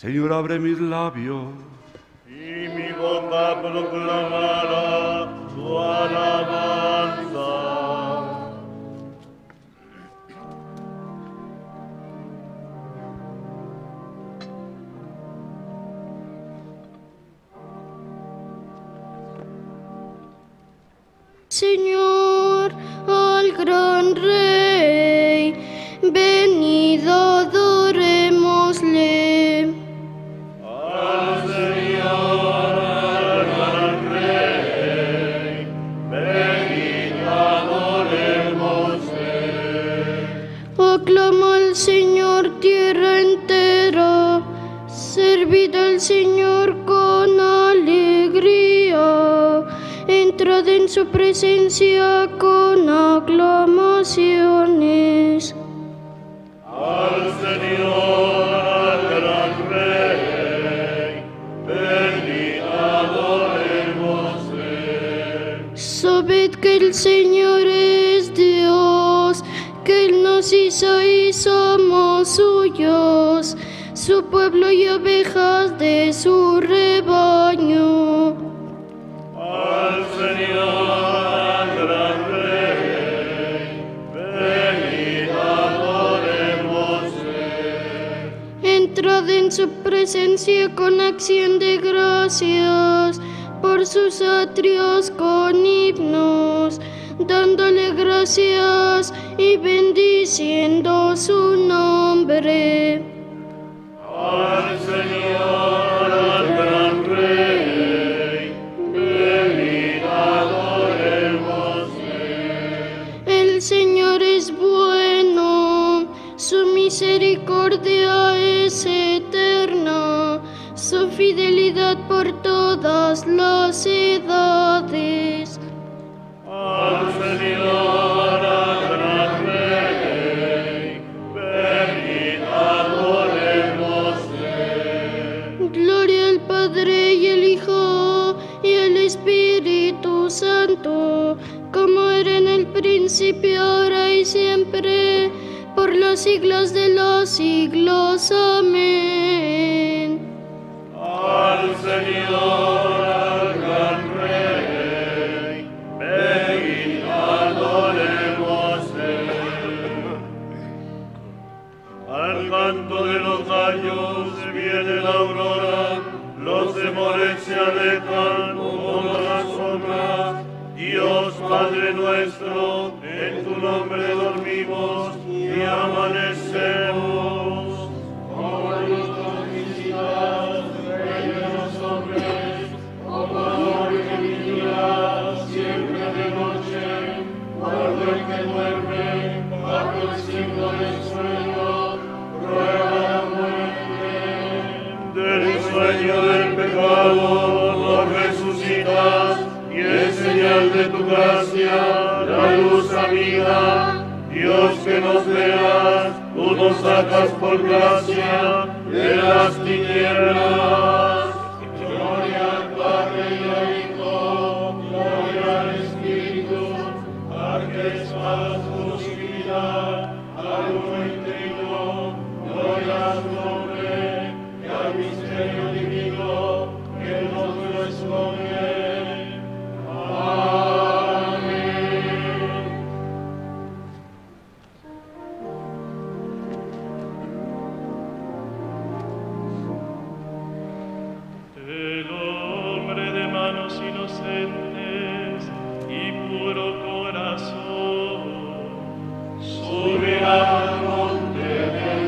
Señor, abre mis labios. Y mi boca proclamará tu alabanza. Señor, al gran Rey, venido adorémosle. Al Señor, al gran Rey, venid adorémosle. Aclama al Señor tierra entera, servid al Señor con alegría, entrad en su presencia con aclamaciones. Al Señor, al gran Rey, venid adorémosle. Sabed que el Señor es Dios, que Él nos hizo y somos suyos, su pueblo y ovejas de su rebaño. Al Señor, al gran Rey, venid adorémosle. Entrad en su presencia con acción de gracias, por sus atrios con himnos, dándole gracias y bendiciendo su nombre. Al Señor, al gran Rey, venid adorémosle. El Señor es bueno, su misericordia es eterna, su fidelidad por todas las edades. Al Señor, al gran Rey, venid adorémosle. Gloria al Padre y al Hijo y al Espíritu Santo, como era en el principio, ahora y siempre, por los siglos de los siglos. Amén. Al Señor, al gran Rey, venid adorémosle. Al canto de los gallos viene la aurora, los temores se alejan como las sombras. Dios Padre nuestro, en tu nombre dormimos y amanecemos. Como justos visitas, Rey de los hombres, como amor que vigila siempre de noche, guarda el que duerme bajo el signo del sueño, prueba la muerte. Del sueño del pecado nos resucitas, y es señal de tu gracia, la luz amiga. Dios, que nos veas, tú nos sacas por gracia de las tinieblas. Gloria al Padre y al Hijo, gloria al Espíritu, al que es paz, luz y vida, al uno y trino, gloria a su nombre, y al misterio divino que nos lo expone. El hombre de manos inocentes y puro corazón subirá al monte del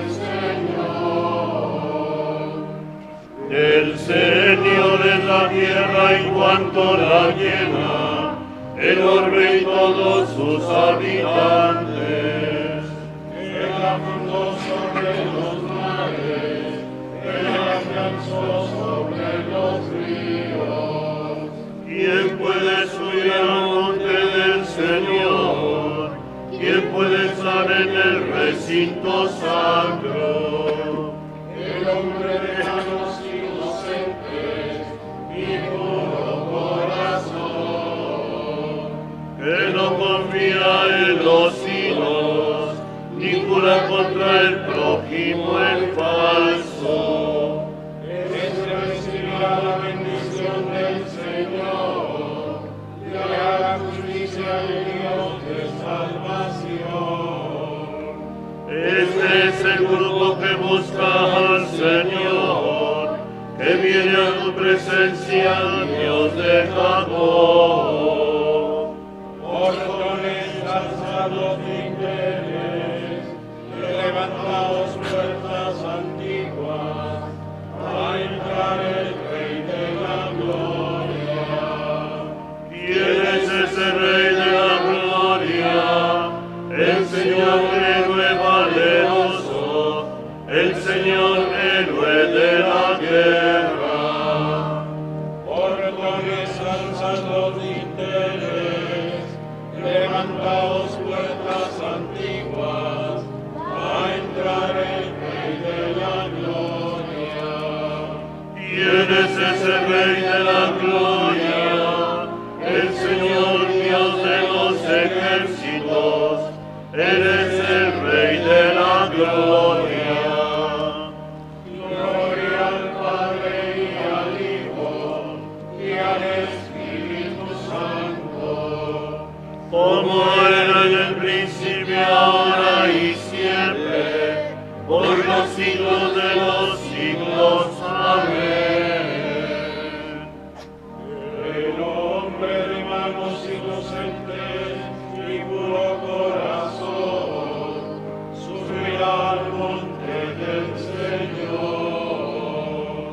Señor. El Señor es la tierra y cuanto la llena, el orbe y todos sus habitantes. El apuntó sobre los mares, el alcanzó sobre los ríos. ¿Quién puede subir al monte del Señor? ¿Quién puede estar en el recinto sacro? El hombre de manos inocentes y puro corazón, que no confía en los Señor, que viene a tu presencia, Dios de Jacob. Portones, alzad los dinteles, levantaos puertas antiguas, a entrar el Rey de la Gloria. ¿Quién es ese Rey de la Gloria? El Señor héroe valeroso, el Señor héroe de la guerra. Portones, alzad los dinteles, levantaos puertas antiguas, a entrar el Rey de la Gloria. ¿Quién es ese Rey de la Gloria? El Señor Dios de los ejércitos, Él es el Rey de la Gloria. Gloria al Padre y al Hijo y al Espíritu Santo, como era en el principio, ahora y siempre, por los siglos de los siglos. Amén. El hombre de manos inocentes y puro corazón subirá al monte del Señor.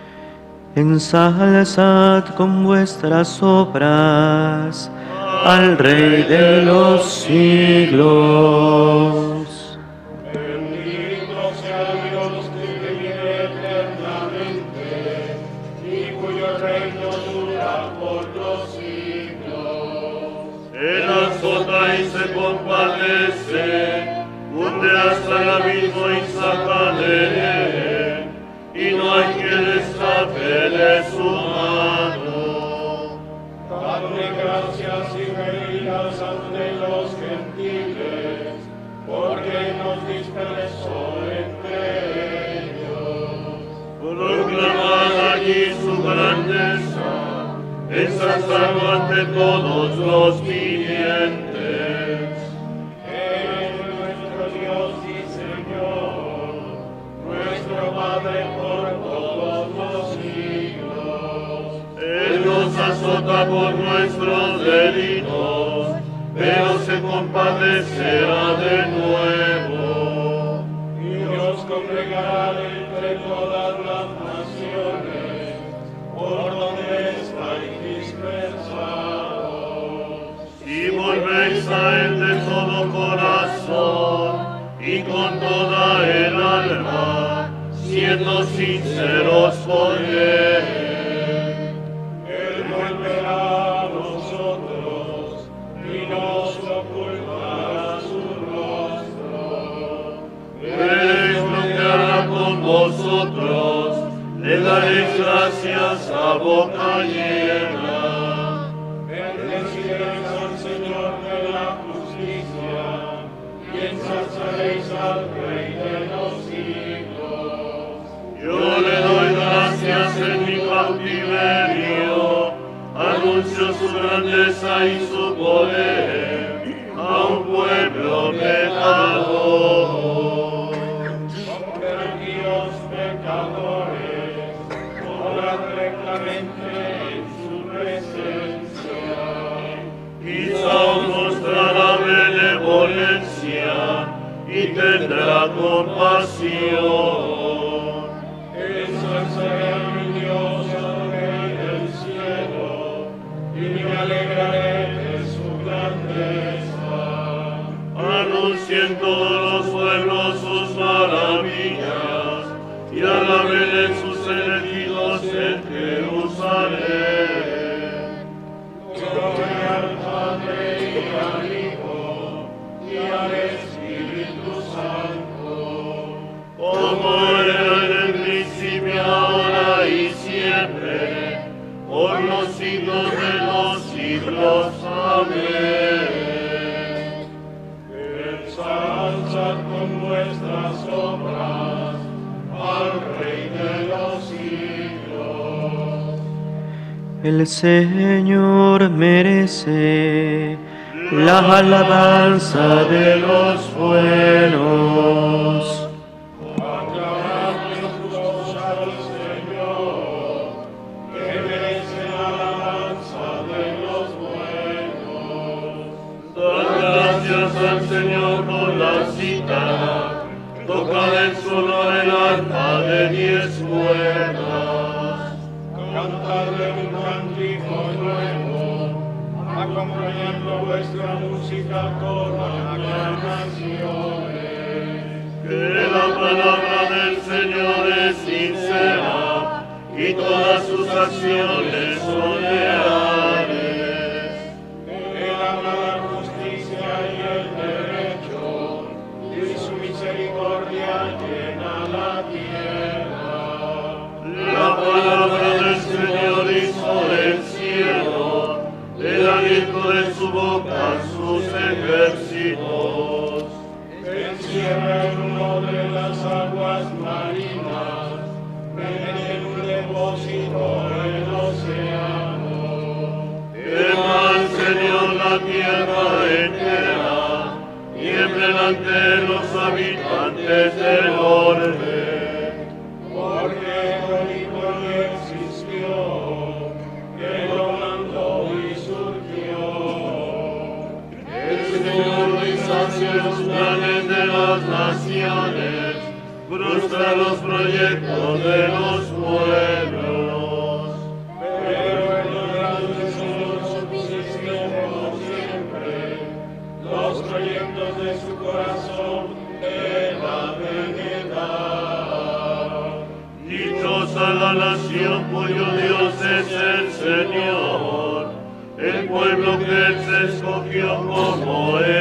Ensalzad con vuestras obras al Rey de los siglos. Bendito sea Dios que vive eternamente y cuyo reino dura por los siglos. Él azota y se compadece, hunde hasta el abismo y saca de él, y no hay quien escape de su mano. Dadle gracias y reídas ante los gentiles, porque nos dispersó entre ellos. Proclamad allí su grandeza, ensalzadlo ante todos los vivientes. Él es nuestro Dios y Señor, nuestro Padre por todos los siglos. Él nos azota por nuestros delitos, pero se compadecerá de nuevo. Dios congregará entre todas las naciones, por donde estáis dispersados. Y volvéis a Él de todo corazón y con toda el alma, siendo sinceros por Él. Él volverá a nosotros y nos ocultará su rostro. Veréis lo que hará con vosotros, le daréis gracias a boca llena. Bendeciréis al Señor de la justicia y ensalzaréis al Rey de los siglos. Yo le doy gracias en mi cautiverio, anuncio su grandeza y su poder a un pueblo pecador. Convertíos pecadores, obrad rectamente en su presencia. Quizá os mostrará benevolencia y tendrá compasión. Ensalzaré a mi Dios, al Rey del cielo, y me alegraré de su grandeza. Anuncien todos los pueblos sus maravillas, y alaben sus elegidos en Jerusalén. Gloria al Padre y al Hijo y al Espíritu Santo, como era en el principio, ahora y siempre, por los siglos de los siglos. Amén. Ensalzad con vuestras obras al Rey de los siglos. El Señor merece la alabanza de los buenos. Aclamad sus calles cuerdas. Cantadle un cántico nuevo, acompañando vuestra música con aclamaciones. Que la palabra del Señor es sincera y todas sus acciones son leales. Él ama la justicia y el derecho, y su misericordia llena la tierra. La palabra del Señor hizo el cielo, el aliento de su boca sus ejércitos. Encierra en uno de las aguas marinas, en un depósito el océano. Tema al Señor la tierra entera, tiemblen ante los habitantes del orbe. Porque Jehová existió, que lo mandó y surgió. El Señor deshace los planes de las naciones, frustra los proyectos de los pueblos. Pero el hogar del Señor subsiste por siempre, los proyectos de su corazón de la verdad. Dichosa la nación cuyo Dios es el Señor, el pueblo que Él se escogió como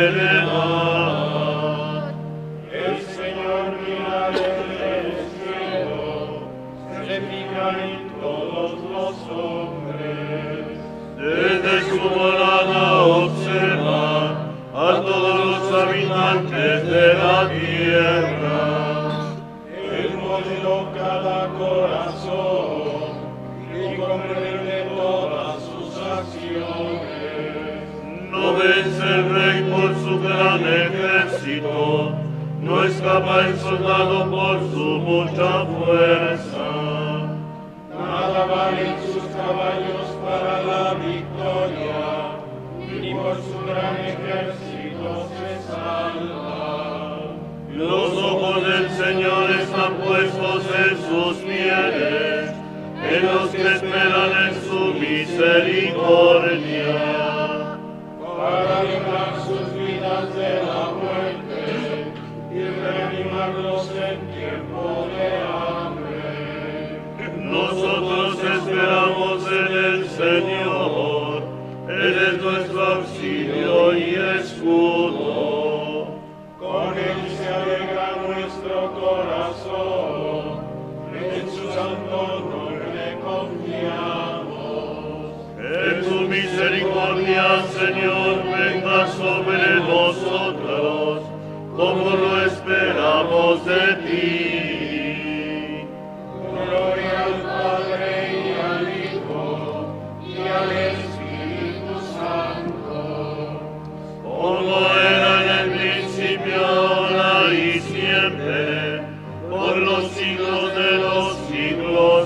heredad. El Señor mira desde el cielo, se fija en todos los hombres. Desde su morada observa a todos los habitantes de la tierra. Él modeló cada corazón y comprende todas sus acciones. No vence el rey por su gran ejército, no escapa el soldado por su mucha fuerza. Nada valen sus caballos para la victoria, ni por su gran ejército se salva. Los ojos del Señor están puestos en sus fieles, en los que esperan en su misericordia, para librar sus vidas de la muerte y reanimarlos en tiempo de hambre. Nosotros esperamos en el Señor, Él es nuestro auxilio y escudo. Con Él se alegra nuestro corazón, en su santo nombre confiamos. En tu misericordia, Señor, venga sobre nosotros, como lo esperamos de ti. Gloria al Padre y al Hijo y al Espíritu Santo, como era en el principio, ahora y siempre, por los siglos de los siglos.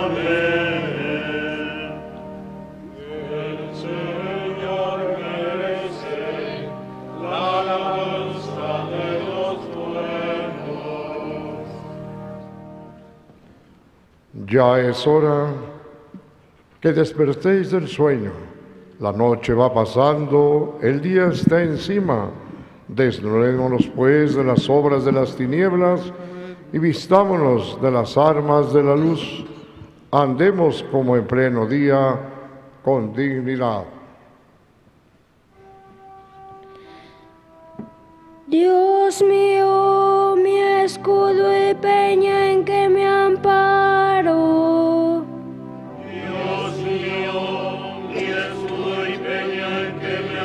Amén. El Señor merece la alabanza de los pueblos. Ya es hora que despertéis del sueño. La noche va pasando, el día está encima. Desnudémonos pues de las obras de las tinieblas y vistámonos de las armas de la luz. Andemos como en pleno día, con dignidad. Dios mío, mi escudo y peña en que me amparo. Dios mío, mi escudo y peña en que me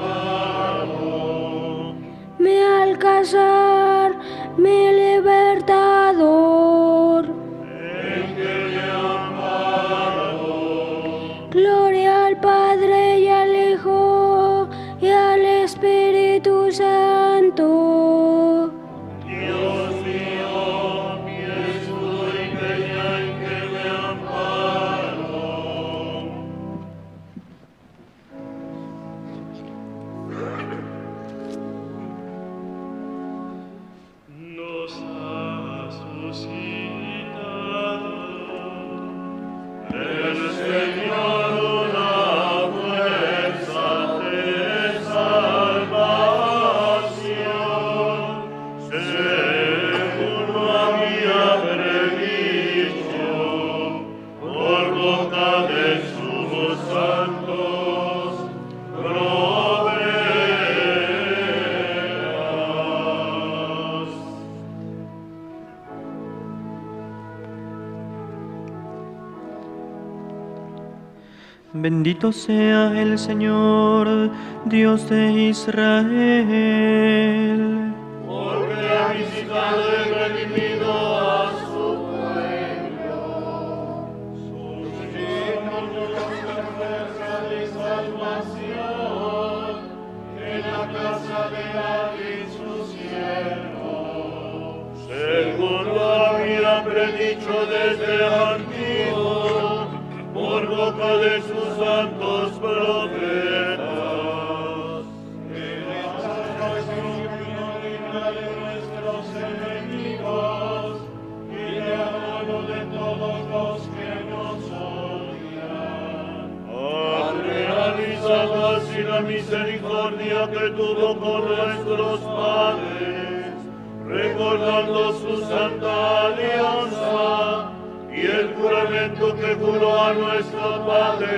amparo. Mi alcázar, mi libertador. En que me amparo. Gloria al Padre y al Hijo y al Espíritu Santo. Dios mío, mi escudo y peña Bendito sea el Señor, Dios de Israel. Porque ha visitado y redimido a su pueblo. Suscrítanos nuestra fuerza de salvación en la casa de David su siervo. Según lo había predicho desde antiguo, por boca de sus santos profetas. En esta ocasión vino libra de nuestros enemigos y de la mano de todos los que nos odian. Ha realizado así la misericordia que tuvo con nuestros padres, recordando su santa alianza y el juramento que juró a nuestro padre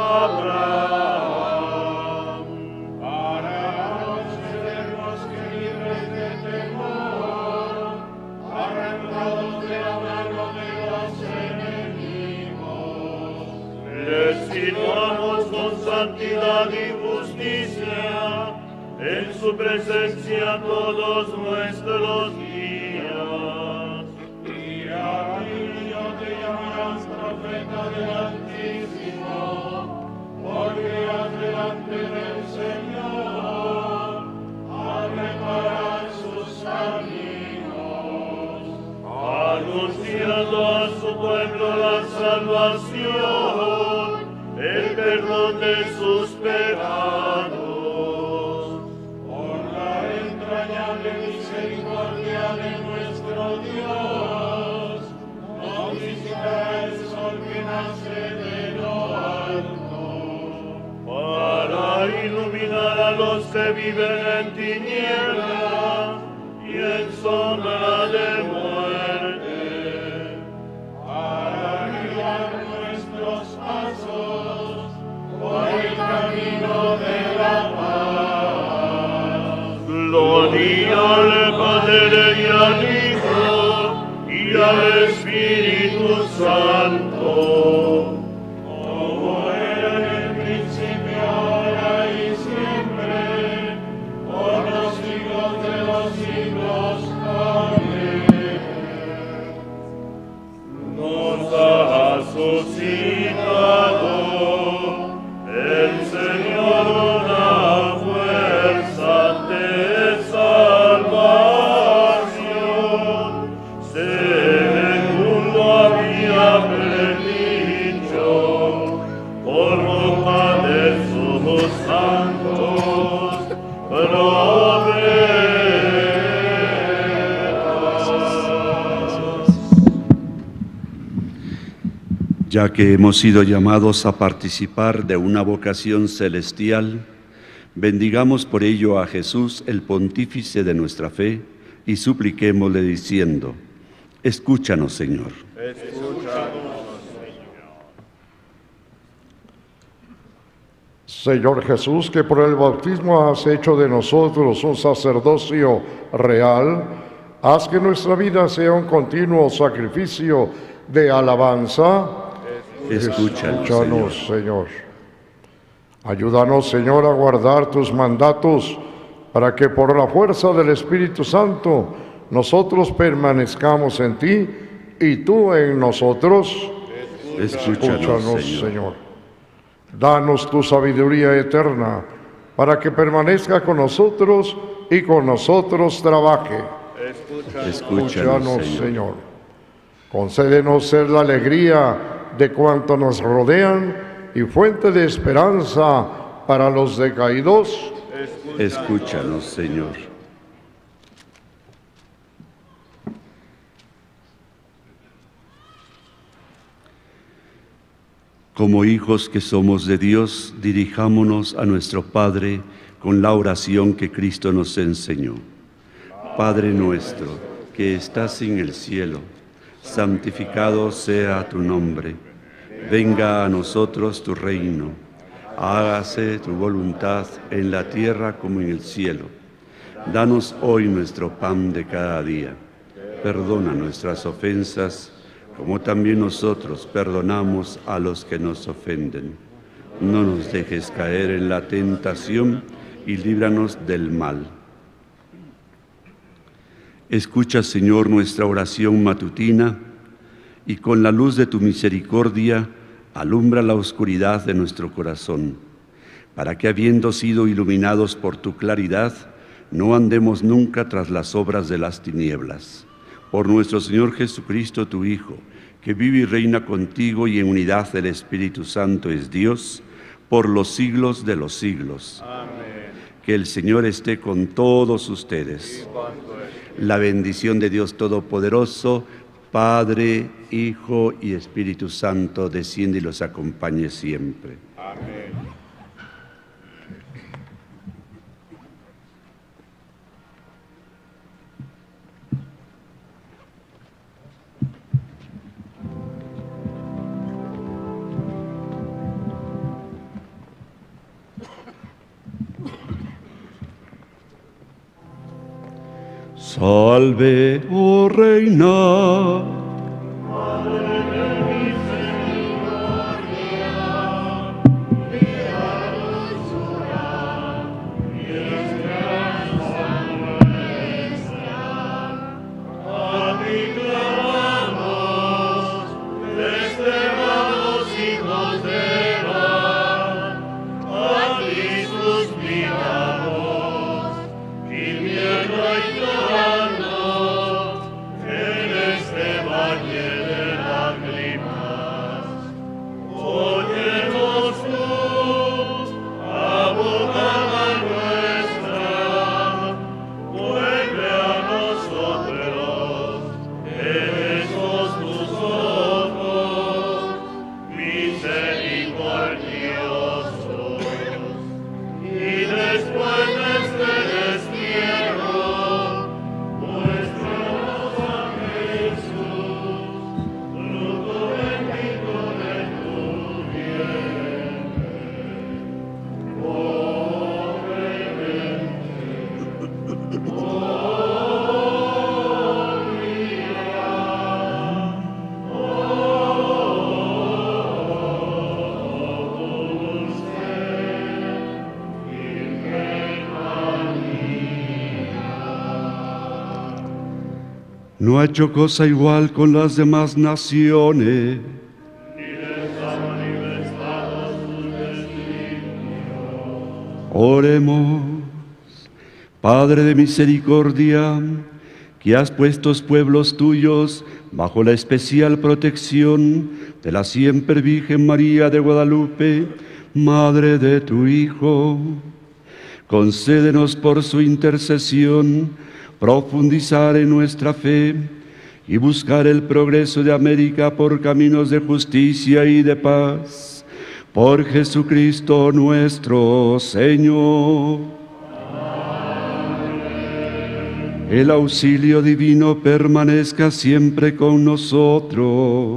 Abraham. Para concedernos que libres de temor, arrancados de la mano de los enemigos, les situamos con santidad y justicia en su presencia todos nuestros días. Y a ti yo te llamarás profeta del Altísimo, porque has delante del Señor a preparar sus caminos, anunciando a su pueblo la salvación, el perdón de sus pecados. Por la entrañable misericordia de nuestro Dios, nos visitará el sol que nace de lo alto, para iluminar a los que viven en tinieblas y en sombra de muerte, para guiar nuestros pasos por el camino de la paz. Gloria al Padre y al Hijo y al Espíritu Santo, como era en el principio, ahora y siempre, por los siglos de los siglos. Amén. Nos ha suscitado el Señor una fuerza de salvación, según lo había predicho, por boca de sus santos profetas. Ya que hemos sido llamados a participar de una vocación celestial, bendigamos por ello a Jesús, el pontífice de nuestra fe, y supliquémosle diciendo: escúchanos, Señor. Señor Jesús, que por el bautismo has hecho de nosotros un sacerdocio real, haz que nuestra vida sea un continuo sacrificio de alabanza. Escúchanos, Señor. Ayúdanos, Señor, a guardar tus mandatos, para que por la fuerza del Espíritu Santo nosotros permanezcamos en ti y tú en nosotros. Escúchanos, Señor. Danos tu sabiduría eterna, para que permanezca con nosotros y con nosotros trabaje. Escúchanos, Señor. Concédenos ser la alegría de cuanto nos rodean y fuente de esperanza para los decaídos. Escúchanos, Señor. Como hijos que somos de Dios, dirijámonos a nuestro Padre con la oración que Cristo nos enseñó. Padre nuestro, que estás en el cielo, santificado sea tu nombre. Venga a nosotros tu reino. Hágase tu voluntad en la tierra como en el cielo. Danos hoy nuestro pan de cada día. Perdona nuestras ofensas, como también nosotros perdonamos a los que nos ofenden. No nos dejes caer en la tentación y líbranos del mal. Escucha, Señor, nuestra oración matutina y con la luz de tu misericordia alumbra la oscuridad de nuestro corazón, para que, habiendo sido iluminados por tu claridad, no andemos nunca tras las obras de las tinieblas. Por nuestro Señor Jesucristo, tu Hijo, que vive y reina contigo y en unidad del Espíritu Santo es Dios, por los siglos de los siglos. Amén. Que el Señor esté con todos ustedes. La bendición de Dios Todopoderoso, Padre, Hijo y Espíritu Santo, desciende y los acompañe siempre. Amén. Salve, oh Reina. No ha hecho cosa igual con las demás naciones. Oremos. Padre de misericordia, que has puesto pueblos tuyos bajo la especial protección de la siempre Virgen María de Guadalupe, Madre de tu Hijo, concédenos por su intercesión profundizar en nuestra fe y buscar el progreso de América por caminos de justicia y de paz. Por Jesucristo nuestro Señor. Amén. El auxilio divino permanezca siempre con nosotros.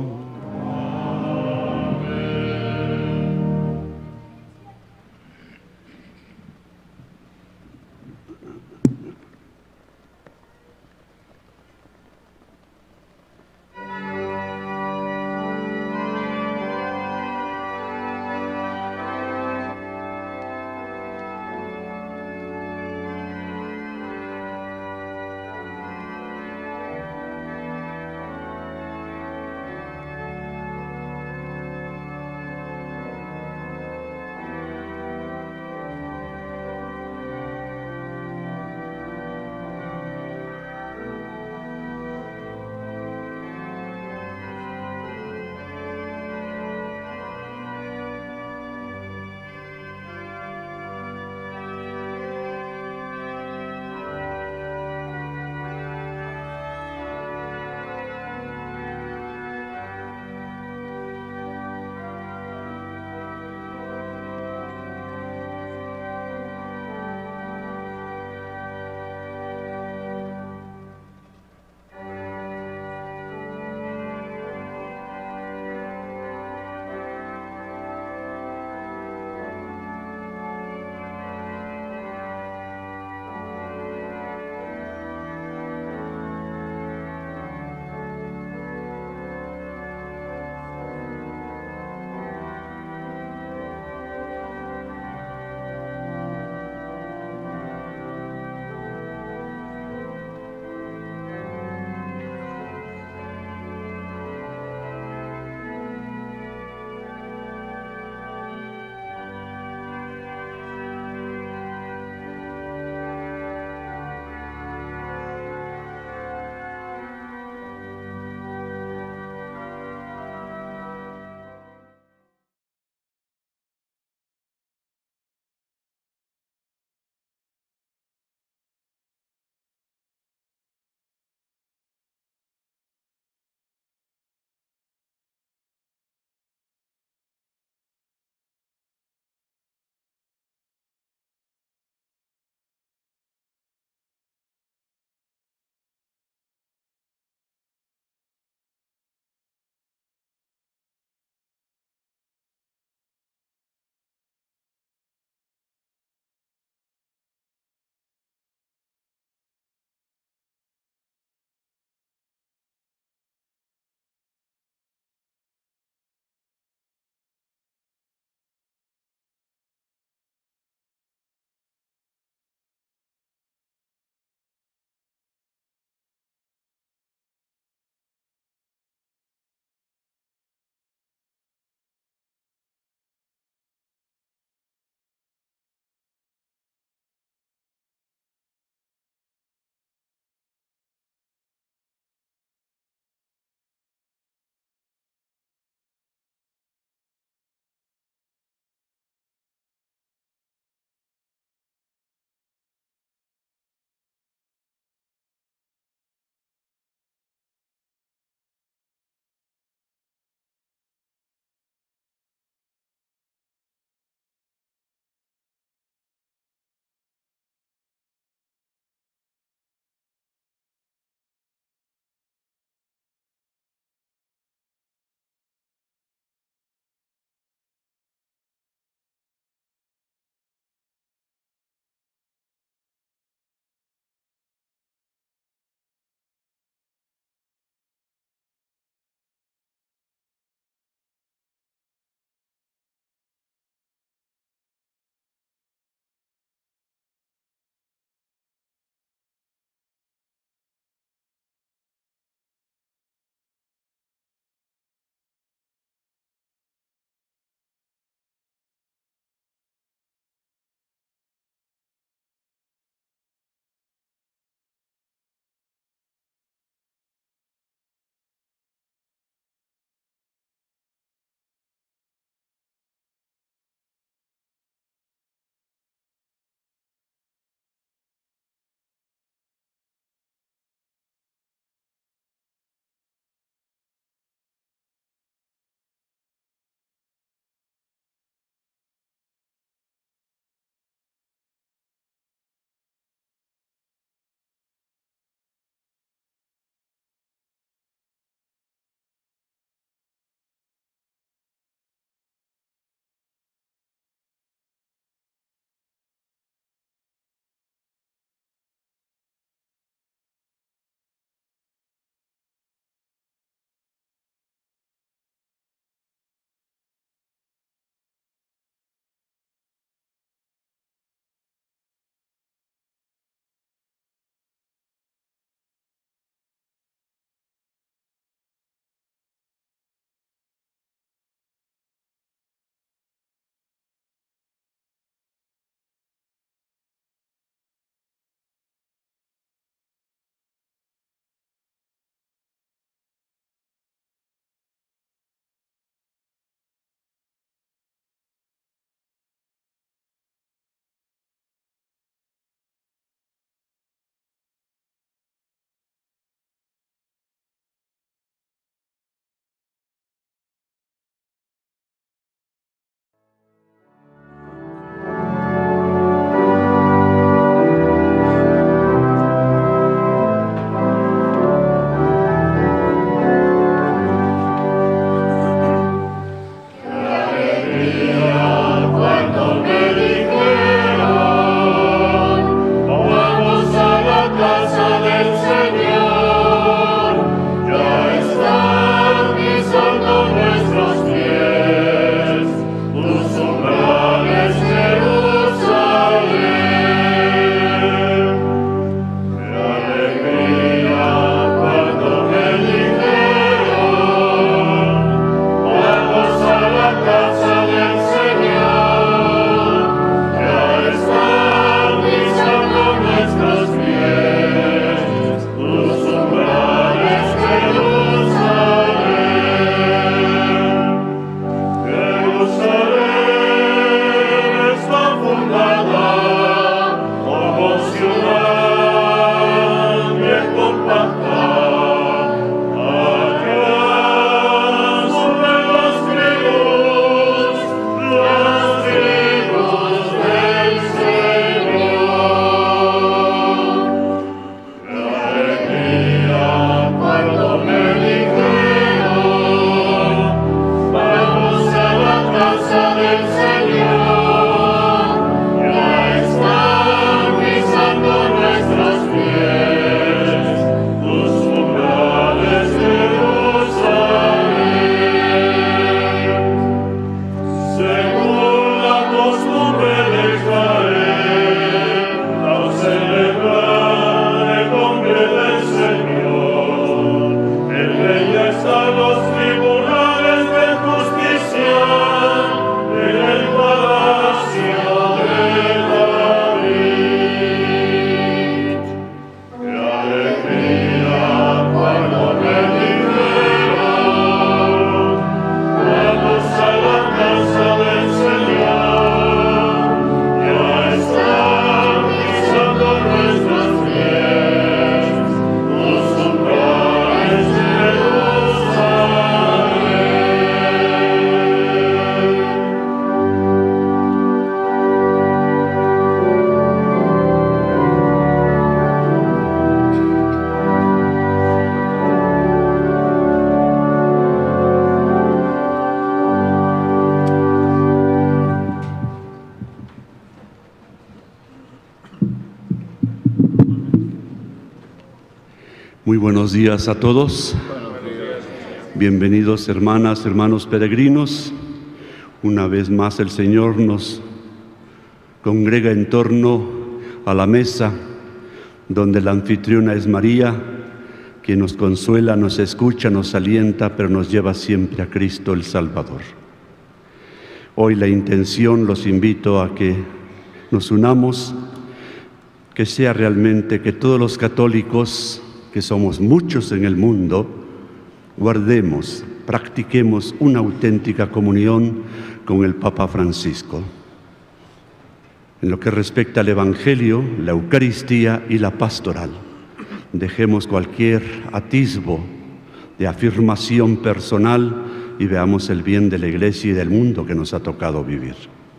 Muy buenos días a todos. Bienvenidos hermanas, hermanos peregrinos. Una vez más el Señor nos congrega en torno a la mesa donde la anfitriona es María, quien nos consuela, nos escucha, nos alienta, pero nos lleva siempre a Cristo el Salvador. Hoy la intención, los invito a que nos unamos, que sea realmente que todos los católicos, que somos muchos en el mundo, guardemos, practiquemos una auténtica comunión con el Papa Francisco. En lo que respecta al Evangelio, la Eucaristía y la pastoral, dejemos cualquier atisbo de afirmación personal y veamos el bien de la Iglesia y del mundo que nos ha tocado vivir.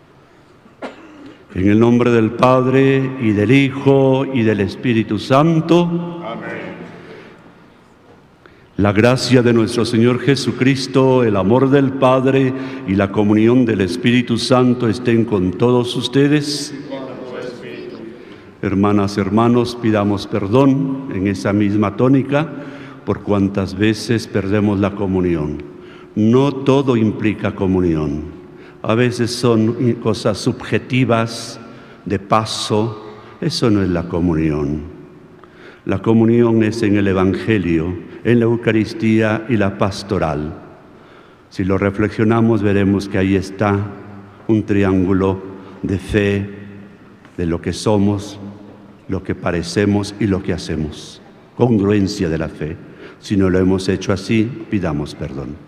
En el nombre del Padre, y del Hijo, y del Espíritu Santo. Amén. La gracia de nuestro Señor Jesucristo, el amor del Padre y la comunión del Espíritu Santo estén con todos ustedes. Hermanas, hermanos, pidamos perdón en esa misma tónica por cuantas veces perdemos la comunión. No todo implica comunión. A veces son cosas subjetivas, de paso. Eso no es la comunión. La comunión es en el Evangelio, en la Eucaristía y la pastoral. Si lo reflexionamos, veremos que ahí está un triángulo de fe, de lo que somos, lo que parecemos y lo que hacemos. Congruencia de la fe. Si no lo hemos hecho así, pidamos perdón.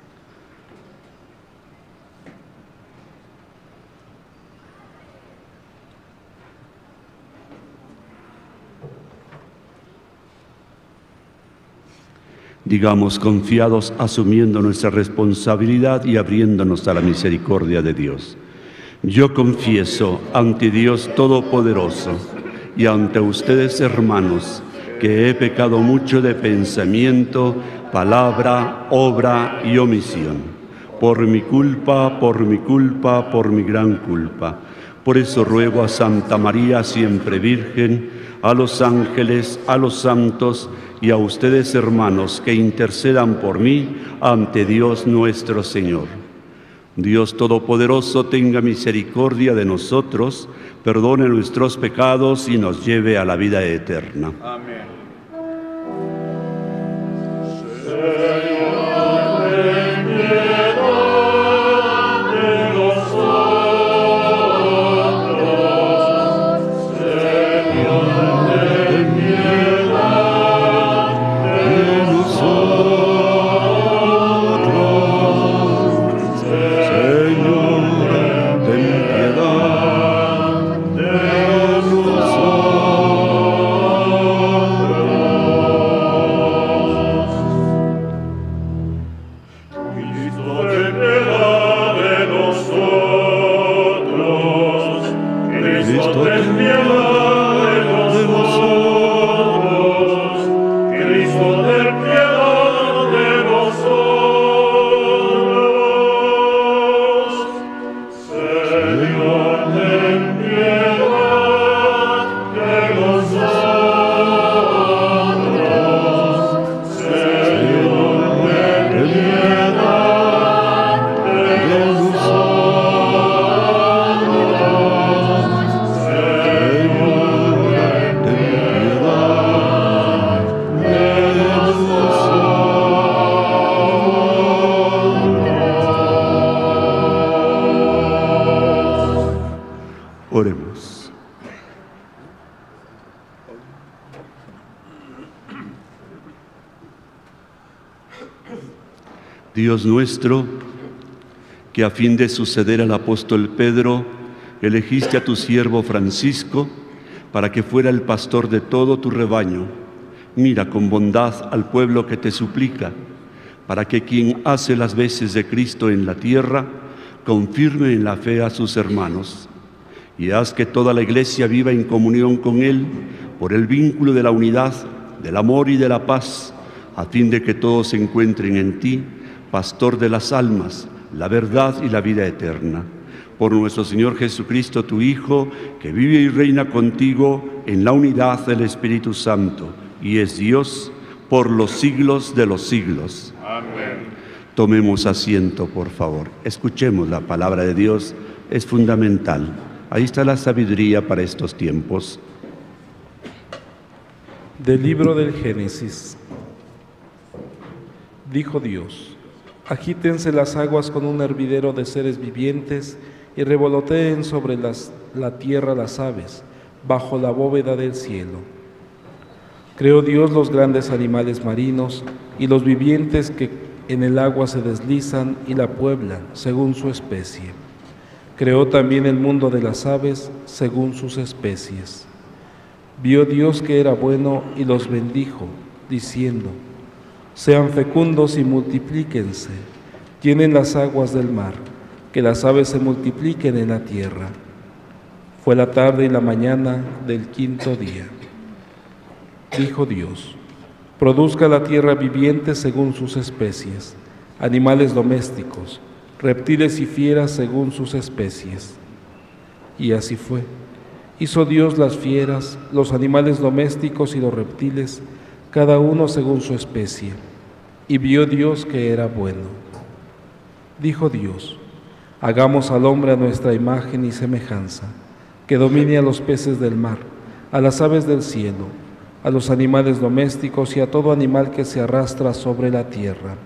Digamos confiados, asumiendo nuestra responsabilidad y abriéndonos a la misericordia de Dios. Yo confieso ante Dios Todopoderoso y ante ustedes, hermanos, que he pecado mucho de pensamiento, palabra, obra y omisión. Por mi culpa, por mi gran culpa. Por eso ruego a Santa María, siempre Virgen, a los ángeles, a los santos y a ustedes, hermanos, que intercedan por mí ante Dios nuestro Señor. Dios Todopoderoso tenga misericordia de nosotros, perdone nuestros pecados y nos lleve a la vida eterna. Amén. Oremos. Dios nuestro, que a fin de suceder al apóstol Pedro, elegiste a tu siervo Francisco para que fuera el pastor de todo tu rebaño. Mira con bondad al pueblo que te suplica, para que quien hace las veces de Cristo en la tierra, confirme en la fe a sus hermanos. Y haz que toda la Iglesia viva en comunión con Él por el vínculo de la unidad, del amor y de la paz, a fin de que todos se encuentren en ti, pastor de las almas, la verdad y la vida eterna. Por nuestro Señor Jesucristo, tu Hijo, que vive y reina contigo en la unidad del Espíritu Santo, y es Dios por los siglos de los siglos. Amén. Tomemos asiento, por favor. Escuchemos la palabra de Dios, es fundamental. Ahí está la sabiduría para estos tiempos. Del libro del Génesis. Dijo Dios: agítense las aguas con un hervidero de seres vivientes y revoloteen sobre la tierra las aves, bajo la bóveda del cielo. Creó Dios los grandes animales marinos y los vivientes que en el agua se deslizan y la pueblan, según su especie. Creó también el mundo de las aves, según sus especies. Vio Dios que era bueno y los bendijo, diciendo: sean fecundos y multiplíquense, llenen las aguas del mar, que las aves se multipliquen en la tierra. Fue la tarde y la mañana del quinto día. Dijo Dios: produzca la tierra viviente según sus especies, animales domésticos, reptiles y fieras según sus especies. Y así fue. Hizo Dios las fieras, los animales domésticos y los reptiles, cada uno según su especie. Y vio Dios que era bueno. Dijo Dios: hagamos al hombre a nuestra imagen y semejanza, que domine a los peces del mar, a las aves del cielo, a los animales domésticos y a todo animal que se arrastra sobre la tierra.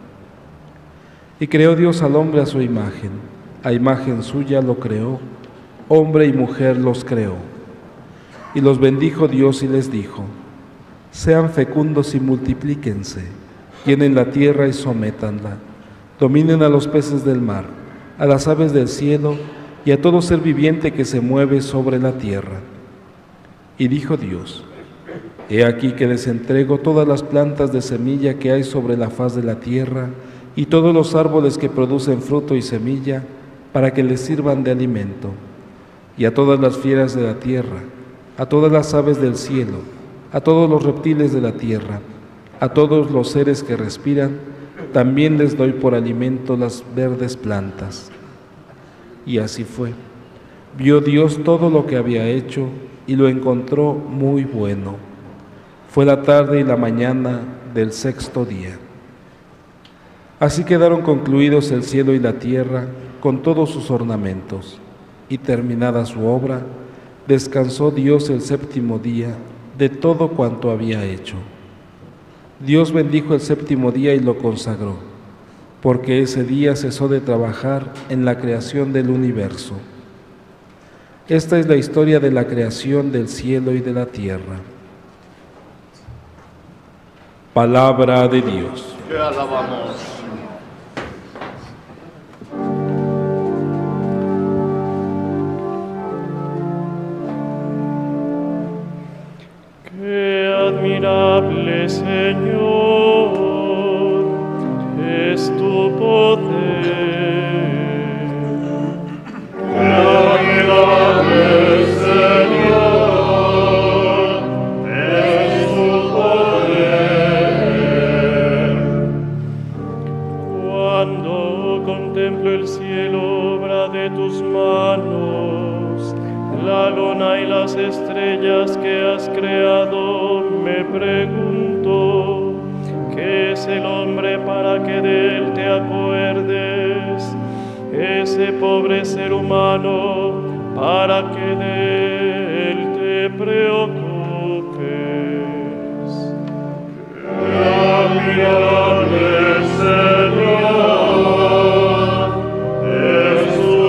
Y creó Dios al hombre a su imagen, a imagen suya lo creó, hombre y mujer los creó. Y los bendijo Dios y les dijo: sean fecundos y multiplíquense, llenen la tierra y sométanla, dominen a los peces del mar, a las aves del cielo y a todo ser viviente que se mueve sobre la tierra. Y dijo Dios: he aquí que les entrego todas las plantas de semilla que hay sobre la faz de la tierra y todos los árboles que producen fruto y semilla, para que les sirvan de alimento, y a todas las fieras de la tierra, a todas las aves del cielo, a todos los reptiles de la tierra, a todos los seres que respiran, también les doy por alimento las verdes plantas. Y así fue. Vio Dios todo lo que había hecho y lo encontró muy bueno. Fue la tarde y la mañana del sexto día. Así quedaron concluidos el cielo y la tierra con todos sus ornamentos, y terminada su obra, descansó Dios el séptimo día de todo cuanto había hecho. Dios bendijo el séptimo día y lo consagró, porque ese día cesó de trabajar en la creación del universo. Esta es la historia de la creación del cielo y de la tierra. Palabra de Dios. Te alabamos. Qué admirable, Señor, es tu poder. Qué admirable, Señor, es tu poder. Cuando contemplo el cielo, obra de tus manos, la luna y las estrellas que has creado, me pregunto: ¿qué es el hombre para que de él te acuerdes? Ese pobre ser humano para que de él te preocupes. Admirable, Señor, es tu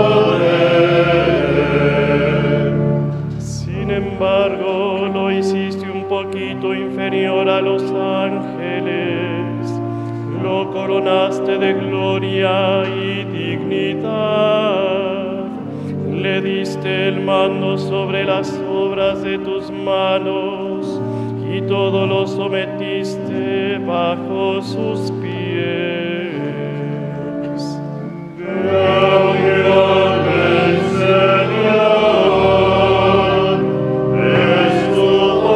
poder. Sin embargo, lo hiciste un poquito inferior a los ángeles, lo coronaste de gloria y dignidad, le diste el mando sobre las obras de tus manos y todo lo sometiste bajo sus pies. Admirable, Señor, es tu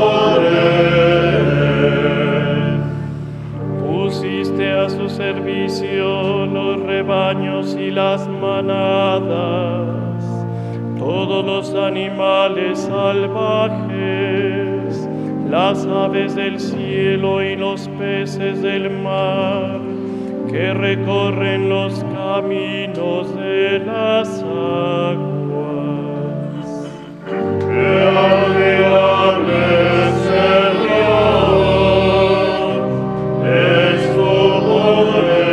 poder. Pusiste a su servicio los rebaños y las manadas, todos los animales salvajes, las aves del cielo y los peces del mar, que recorren los caminos de las aguas. ¡Qué admirable, Señor, es tu poder!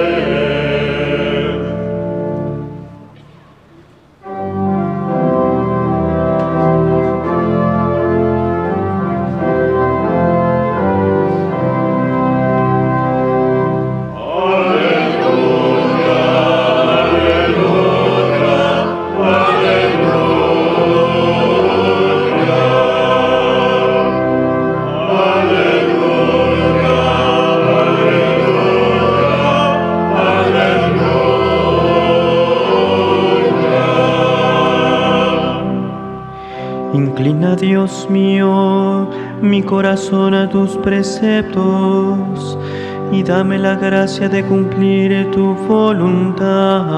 Inclina, Dios mío, mi corazón a tus preceptos y dame la gracia de cumplir tu voluntad.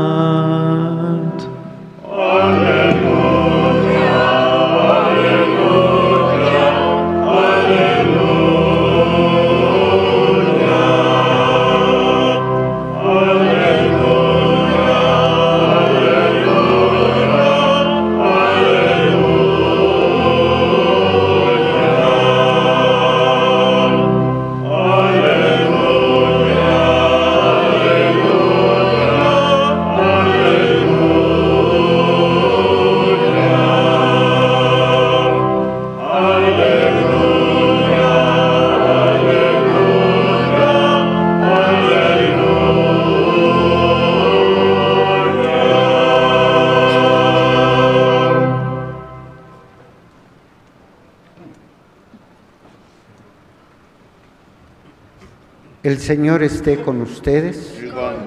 Aleluya, aleluya, aleluya, aleluya, El Señor esté con ustedes.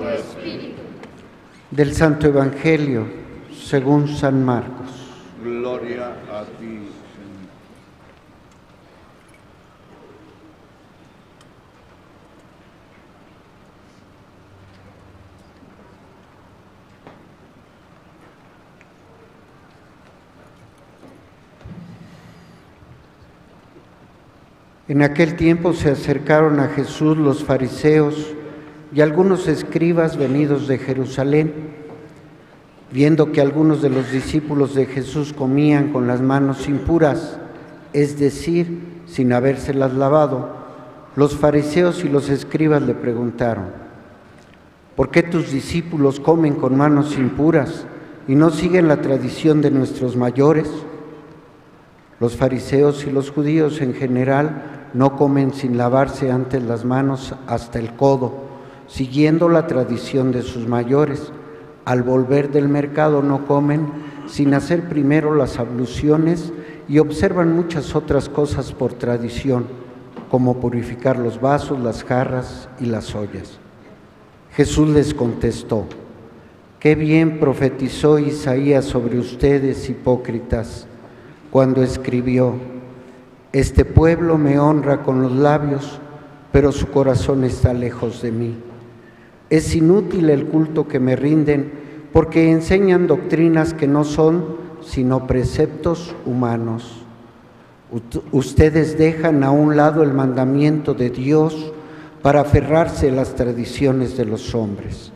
Del Santo Evangelio según San Marcos. Gloria a ti, Señor. En aquel tiempo se acercaron a Jesús los fariseos y algunos escribas venidos de Jerusalén. Viendo que algunos de los discípulos de Jesús comían con las manos impuras, es decir, sin habérselas lavado, los fariseos y los escribas le preguntaron: ¿por qué tus discípulos comen con manos impuras y no siguen la tradición de nuestros mayores? Los fariseos y los judíos en general no comen sin lavarse antes las manos hasta el codo, siguiendo la tradición de sus mayores. Al volver del mercado no comen sin hacer primero las abluciones y observan muchas otras cosas por tradición, como purificar los vasos, las jarras y las ollas. Jesús les contestó: qué bien profetizó Isaías sobre ustedes, hipócritas, cuando escribió: este pueblo me honra con los labios, pero su corazón está lejos de mí. Es inútil el culto que me rinden, porque enseñan doctrinas que no son sino preceptos humanos. Ustedes dejan a un lado el mandamiento de Dios para aferrarse a las tradiciones de los hombres.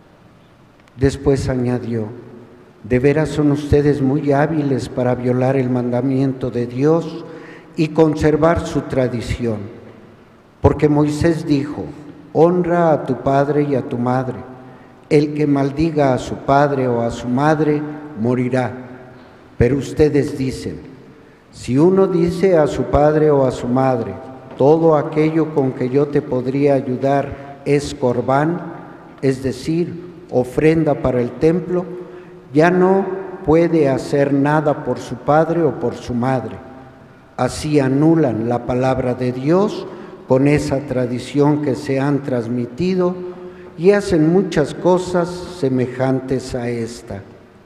Después añadió: de veras son ustedes muy hábiles para violar el mandamiento de Dios y conservar su tradición, porque Moisés dijo: honra a tu padre y a tu madre. El que maldiga a su padre o a su madre morirá. Pero ustedes dicen: si uno dice a su padre o a su madre, todo aquello con que yo te podría ayudar es corbán, es decir, ofrenda para el templo, ya no puede hacer nada por su padre o por su madre. Así anulan la palabra de Dios con esa tradición que se han transmitido y hacen muchas cosas semejantes a esta.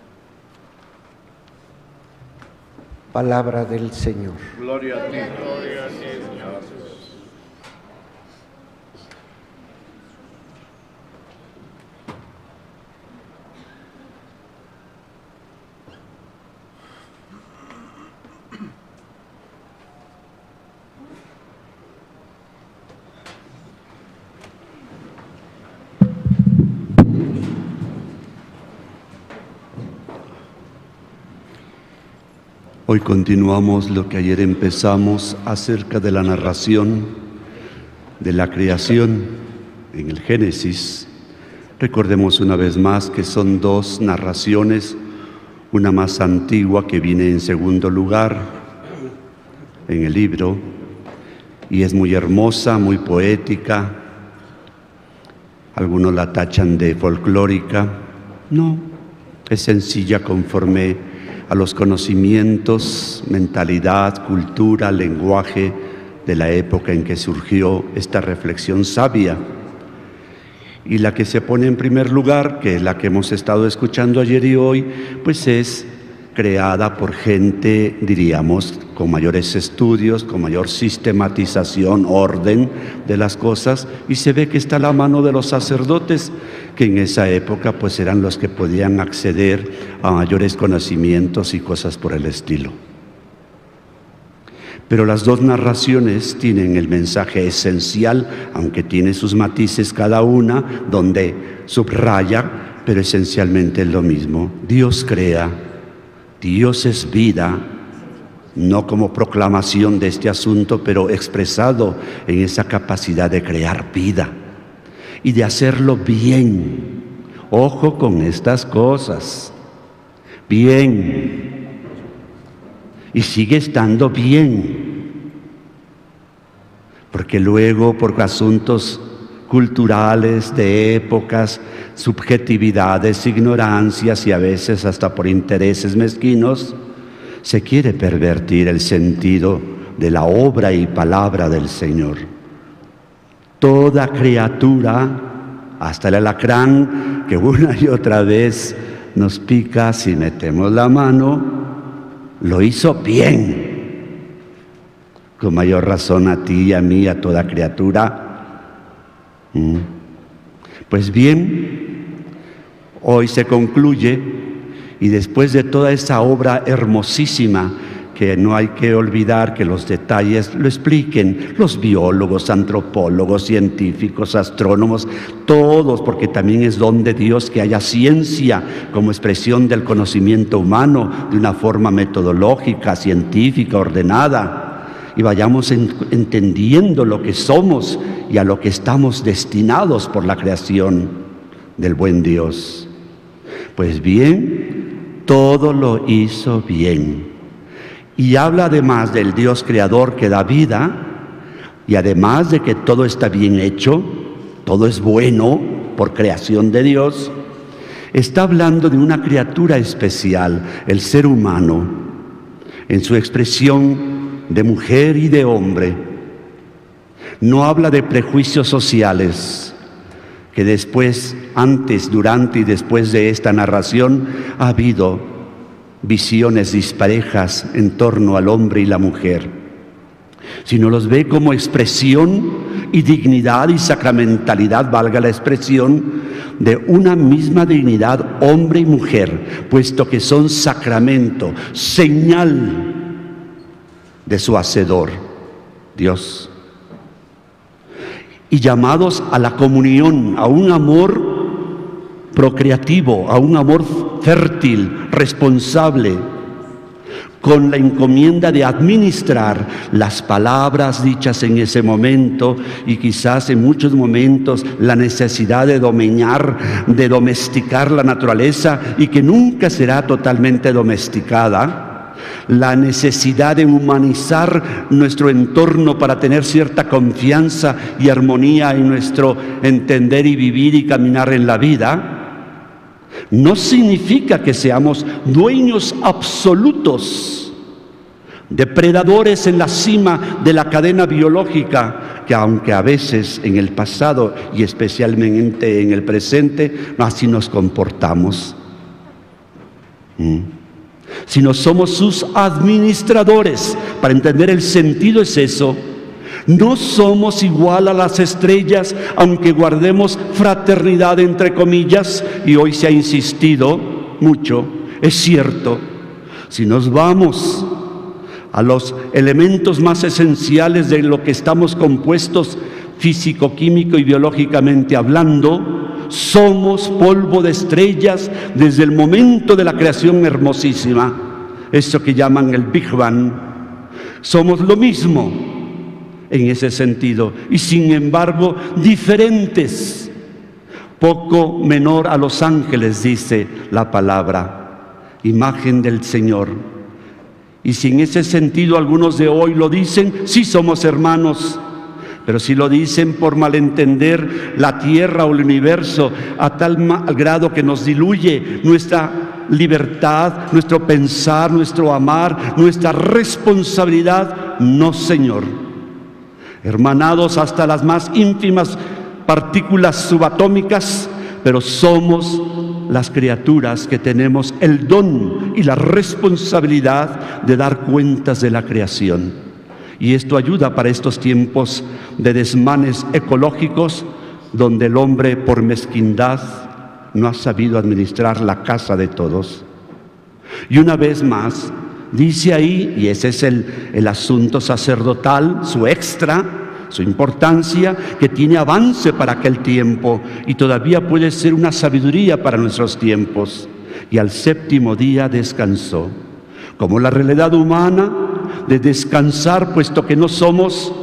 Palabra del Señor. Gloria a ti. Gloria a ti, Señor. Hoy continuamos lo que ayer empezamos acerca de la narración de la creación en el Génesis. Recordemos una vez más que son dos narraciones, una más antigua que viene en segundo lugar en el libro y es muy hermosa, muy poética. Algunos la tachan de folclórica. No, es sencilla conforme a los conocimientos, mentalidad, cultura, lenguaje de la época en que surgió esta reflexión sabia. Y la que se pone en primer lugar, que es la que hemos estado escuchando ayer y hoy, pues es creada por gente, diríamos, con mayores estudios, con mayor sistematización, orden de las cosas, y se ve que está a la mano de los sacerdotes, que en esa época pues eran los que podían acceder a mayores conocimientos y cosas por el estilo. Pero las dos narraciones tienen el mensaje esencial, aunque tiene sus matices cada una, donde subraya, pero esencialmente es lo mismo. Dios crea, Dios es vida, no como proclamación de este asunto, pero expresado en esa capacidad de crear vida y de hacerlo bien. Ojo con estas cosas, bien. Y sigue estando bien, porque luego por asuntos culturales, de épocas, subjetividades, ignorancias y a veces hasta por intereses mezquinos, se quiere pervertir el sentido de la obra y palabra del Señor. Toda criatura, hasta el alacrán que una y otra vez nos pica si metemos la mano, lo hizo bien. Con mayor razón a ti y a mí, a toda criatura. Pues bien, hoy se concluye y después de toda esa obra hermosísima, que no hay que olvidar que los detalles lo expliquen los biólogos, antropólogos, científicos, astrónomos, todos, porque también es don de Dios que haya ciencia como expresión del conocimiento humano de una forma metodológica, científica, ordenada, y vayamos entendiendo lo que somos y a lo que estamos destinados por la creación del buen Dios. Pues bien, todo lo hizo bien. Y habla además del Dios creador que da vida, y además de que todo está bien hecho, todo es bueno por creación de Dios, está hablando de una criatura especial, el ser humano, en su expresión de mujer y de hombre. No habla de prejuicios sociales, que después, antes, durante y después de esta narración, ha habido visiones disparejas en torno al hombre y la mujer, sino los ve como expresión y dignidad y sacramentalidad, valga la expresión, de una misma dignidad, hombre y mujer, puesto que son sacramento, señal de su hacedor, Dios, y llamados a la comunión, a un amor procreativo, a un amor fértil, responsable, con la encomienda de administrar las palabras dichas en ese momento y quizás en muchos momentos la necesidad de domeñar, de domesticar la naturaleza y que nunca será totalmente domesticada. La necesidad de humanizar nuestro entorno para tener cierta confianza y armonía en nuestro entender y vivir y caminar en la vida, no significa que seamos dueños absolutos, depredadores en la cima de la cadena biológica, que aunque a veces en el pasado y especialmente en el presente, así nos comportamos. Sino somos sus administradores. Para entender el sentido es eso. No somos igual a las estrellas, aunque guardemos fraternidad entre comillas, y hoy se ha insistido mucho, es cierto. Si nos vamos a los elementos más esenciales de lo que estamos compuestos físico, químico y biológicamente hablando, somos polvo de estrellas desde el momento de la creación hermosísima. eso que llaman el Big Bang. Somos lo mismo en ese sentido y sin embargo diferentes. Poco menor a los ángeles, dice la palabra, imagen del Señor. Y si en ese sentido algunos de hoy lo dicen, sí somos hermanos, pero si lo dicen por malentender la tierra o el universo a tal grado que nos diluye nuestra libertad, nuestro pensar, nuestro amar, nuestra responsabilidad, no, Señor. Hermanados hasta las más ínfimas partículas subatómicas, pero somos las criaturas que tenemos el don y la responsabilidad de dar cuentas de la creación. Y esto ayuda para estos tiempos de desmanes ecológicos, donde el hombre por mezquindad no ha sabido administrar la casa de todos. Y una vez más, dice ahí, y ese es el asunto sacerdotal, su extra, su importancia, que tiene avance para aquel tiempo y todavía puede ser una sabiduría para nuestros tiempos. Y al séptimo día descansó. Como la realidad humana de descansar, puesto que no somos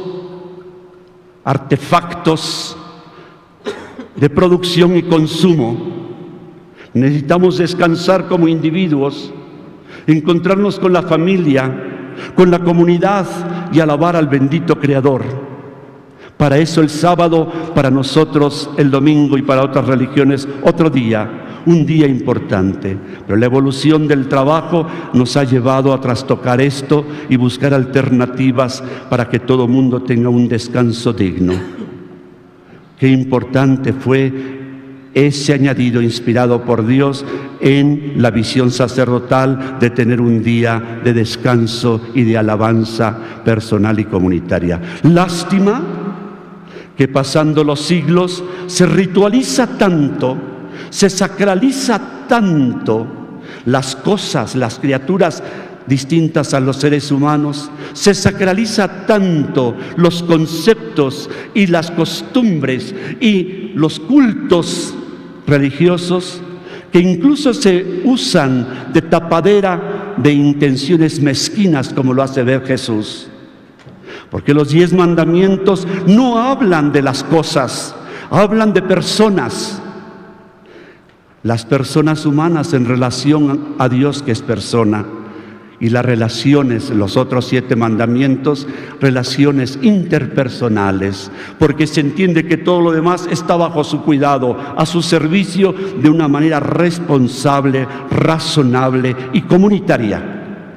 artefactos de producción y consumo, necesitamos descansar como individuos, encontrarnos con la familia, con la comunidad y alabar al bendito Creador. Para eso el sábado, para nosotros el domingo y para otras religiones otro día, un día importante. Pero la evolución del trabajo nos ha llevado a trastocar esto y buscar alternativas para que todo mundo tenga un descanso digno. Qué importante fue ese añadido inspirado por Dios en la visión sacerdotal de tener un día de descanso y de alabanza personal y comunitaria. Lástima que pasando los siglos se ritualiza tanto, se sacraliza tanto las cosas, las criaturas distintas a los seres humanos, se sacraliza tanto los conceptos y las costumbres y los cultos religiosos, que incluso se usan de tapadera de intenciones mezquinas, como lo hace ver Jesús. Porque los 10 mandamientos no hablan de las cosas, hablan de personas. Las personas humanas en relación a Dios, que es persona. Y las relaciones, los otros 7 mandamientos, relaciones interpersonales, porque se entiende que todo lo demás está bajo su cuidado, a su servicio, de una manera responsable, razonable y comunitaria.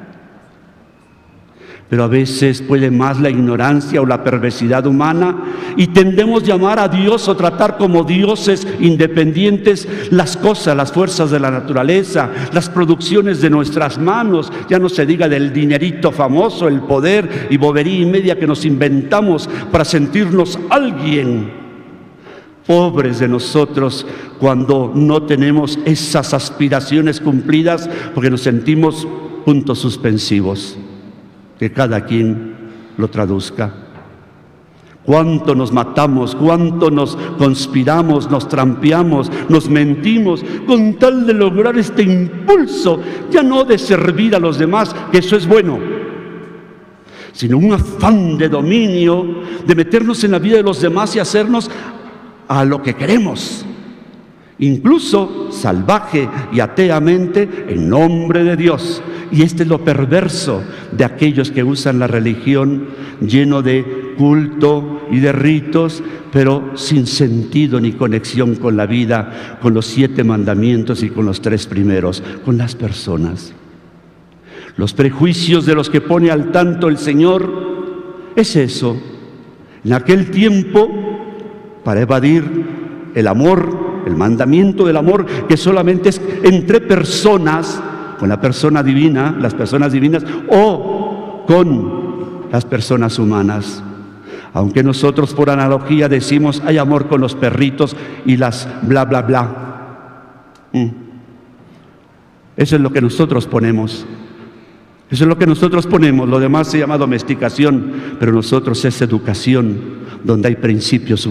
Pero a veces puede más la ignorancia o la perversidad humana y tendemos a llamar a Dios o tratar como dioses independientes las cosas, las fuerzas de la naturaleza, las producciones de nuestras manos, ya no se diga del dinerito famoso, el poder y bobería y media que nos inventamos para sentirnos alguien. Pobres de nosotros cuando no tenemos esas aspiraciones cumplidas, porque nos sentimos puntos suspensivos. Que cada quien lo traduzca. Cuánto nos matamos, cuánto nos conspiramos, nos trampeamos, nos mentimos con tal de lograr este impulso, ya no de servir a los demás, que eso es bueno, sino un afán de dominio, de meternos en la vida de los demás y hacernos a lo que queremos, incluso salvaje y ateamente, en nombre de Dios. Y este es lo perverso de aquellos que usan la religión lleno de culto y de ritos, pero sin sentido ni conexión con la vida, con los 7 mandamientos y con los 3 primeros, con las personas. Los prejuicios de los que pone al tanto el Señor es eso. En aquel tiempo, para evadir el amor, el mandamiento del amor, que solamente es entre personas, con la persona divina, las personas divinas, o con las personas humanas. Aunque nosotros por analogía decimos hay amor con los perritos y las bla bla bla. Eso es lo que nosotros ponemos. Eso es lo que nosotros ponemos. Lo demás se llama domesticación, pero nosotros es educación, donde hay principios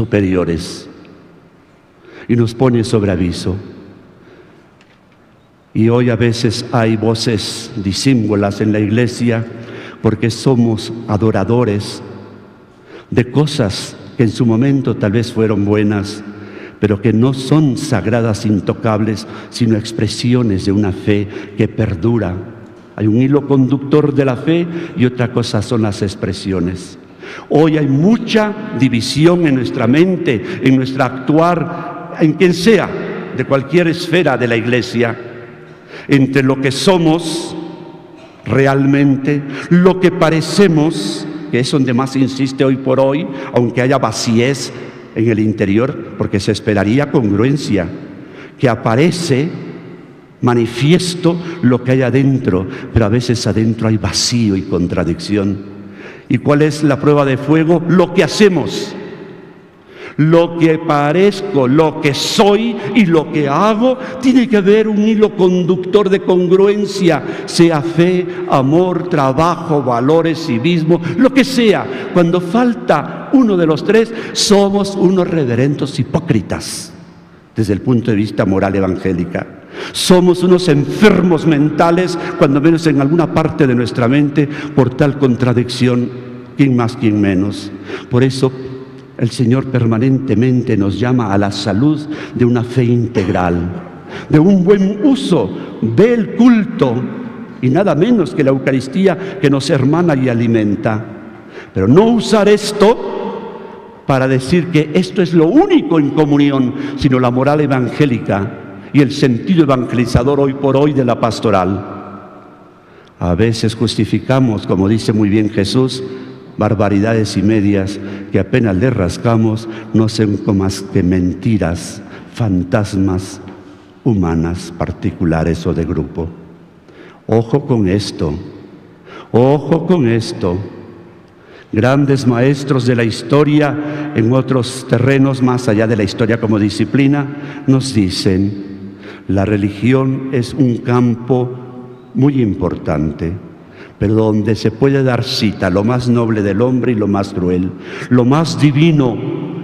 superiores. Y nos pone sobre aviso. Y hoy a veces hay voces disímbolas en la iglesia porque somos adoradores de cosas que en su momento tal vez fueron buenas, pero que no son sagradas, intocables, sino expresiones de una fe que perdura. Hay un hilo conductor de la fe y otra cosa son las expresiones. Hoy hay mucha división en nuestra mente, en nuestro actuar, en quien sea, de cualquier esfera de la iglesia, entre lo que somos realmente, lo que parecemos, que es donde más se insiste hoy por hoy, aunque haya vacíez en el interior, porque se esperaría congruencia, que aparece manifiesto lo que hay adentro, pero a veces adentro hay vacío y contradicción. ¿Y cuál es la prueba de fuego? Lo que hacemos, lo que parezco, lo que soy y lo que hago. Tiene que haber un hilo conductor de congruencia, sea fe, amor, trabajo, valores, civismo, lo que sea. Cuando falta uno de los tres, somos unos reverendos hipócritas desde el punto de vista moral evangélica. Somos unos enfermos mentales, cuando menos en alguna parte de nuestra mente, por tal contradicción, quién más, quién menos. Por eso el Señor permanentemente nos llama a la salud de una fe integral, de un buen uso del culto y nada menos que la Eucaristía, que nos hermana y alimenta. Pero no usar esto para decir que esto es lo único en comunión, sino la moral evangélica y el sentido evangelizador hoy por hoy de la pastoral. A veces justificamos, como dice muy bien Jesús, barbaridades y medias que apenas le rascamos no son más que mentiras, fantasmas humanas, particulares o de grupo. Ojo con esto, ojo con esto. Grandes maestros de la historia en otros terrenos más allá de la historia como disciplina nos dicen: la religión es un campo muy importante, pero donde se puede dar cita lo más noble del hombre y lo más cruel, lo más divino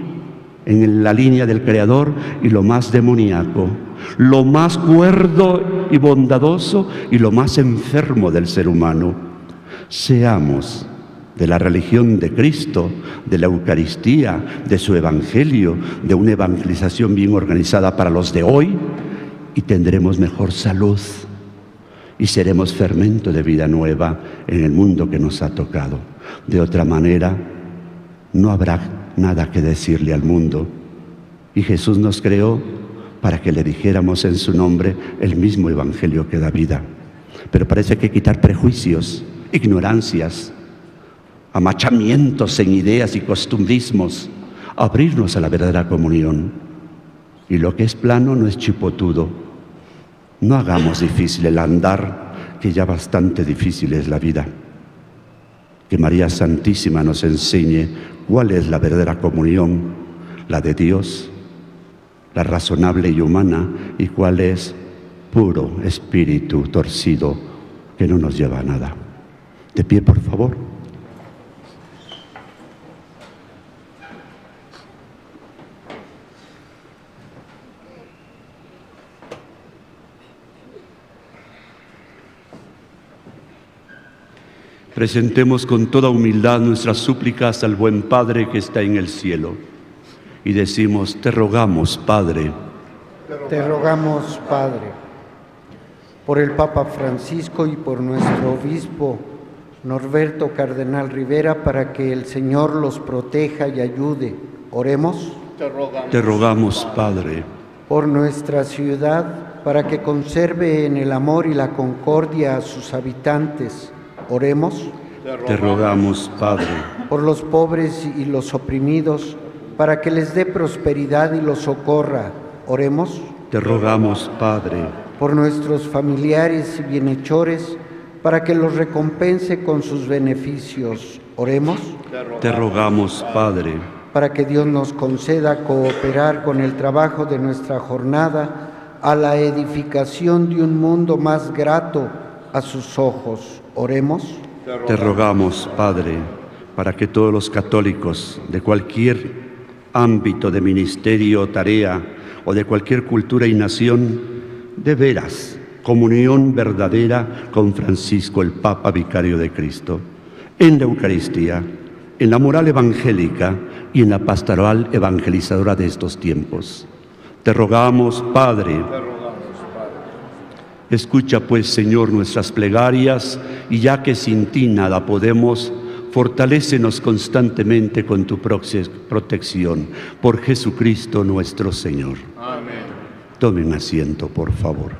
en la línea del Creador y lo más demoníaco, lo más cuerdo y bondadoso y lo más enfermo del ser humano. Seamos de la religión de Cristo, de la Eucaristía, de su Evangelio, de una evangelización bien organizada para los de hoy, y tendremos mejor salud y seremos fermento de vida nueva en el mundo que nos ha tocado. De otra manera, no habrá nada que decirle al mundo. Y Jesús nos creó para que le dijéramos en su nombre el mismo Evangelio que da vida. Pero parece que hay que quitar prejuicios, ignorancias, amachamientos en ideas y costumbrismos, abrirnos a la verdadera comunión. Y lo que es plano no es chipotudo. No hagamos difícil el andar, que ya bastante difícil es la vida. Que María Santísima nos enseñe cuál es la verdadera comunión, la de Dios, la razonable y humana, y cuál es puro espíritu torcido que no nos lleva a nada. De pie, por favor. Presentemos con toda humildad nuestras súplicas al buen Padre que está en el cielo. Y decimos: te rogamos, Padre. Te rogamos, Padre, por el Papa Francisco y por nuestro obispo Norberto Cardenal Rivera, para que el Señor los proteja y ayude. Oremos. Te rogamos, Padre. Por nuestra ciudad, para que conserve en el amor y la concordia a sus habitantes. Oremos. Te rogamos, Padre. Por los pobres y los oprimidos, para que les dé prosperidad y los socorra. Oremos. Te rogamos, Padre. Por nuestros familiares y bienhechores, para que los recompense con sus beneficios. Oremos. Te rogamos, Padre. Para que Dios nos conceda cooperar con el trabajo de nuestra jornada a la edificación de un mundo más grato a sus ojos. Oremos. Te rogamos, Padre, para que todos los católicos de cualquier ámbito de ministerio o tarea o de cualquier cultura y nación, de veras comunión verdadera con Francisco, el Papa Vicario de Cristo, en la Eucaristía, en la moral evangélica y en la pastoral evangelizadora de estos tiempos. Te rogamos, Padre. Escucha pues, Señor, nuestras plegarias, y ya que sin ti nada podemos, fortalécenos constantemente con tu protección. Por Jesucristo nuestro Señor. Amén. Tomen asiento, por favor.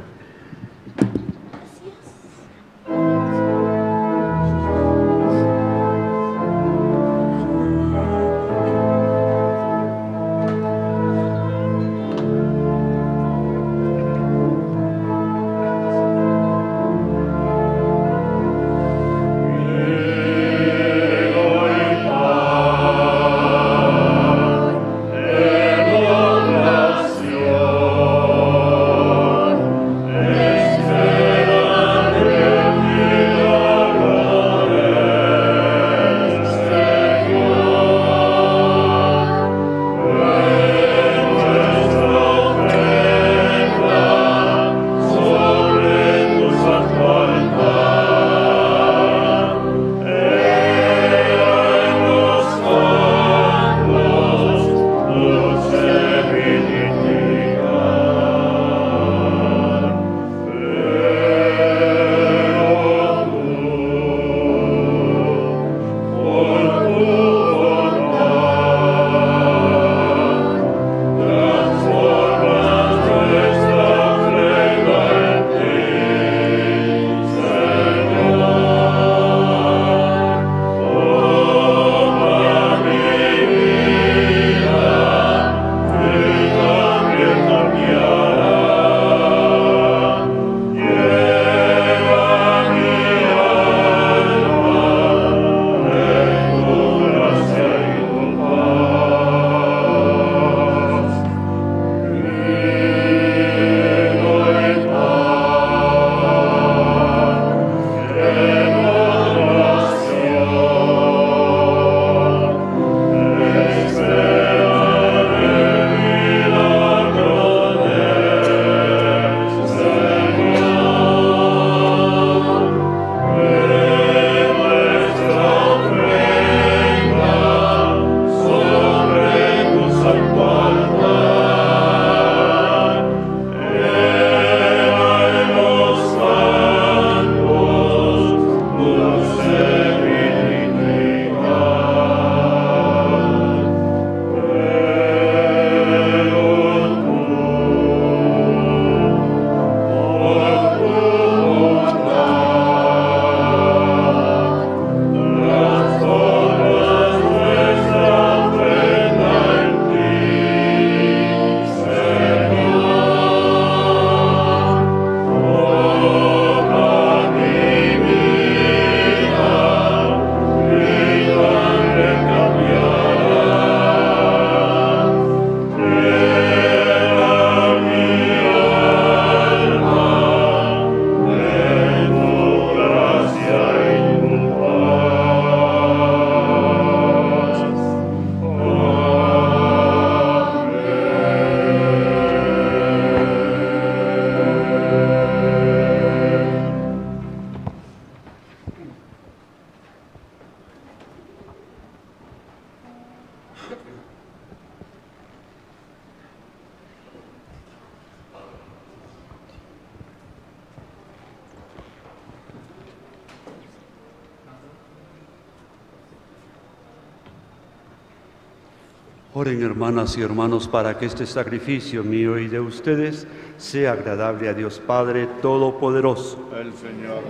Oren, hermanas y hermanos, para que este sacrificio mío y de ustedes sea agradable a Dios Padre Todopoderoso. El Señor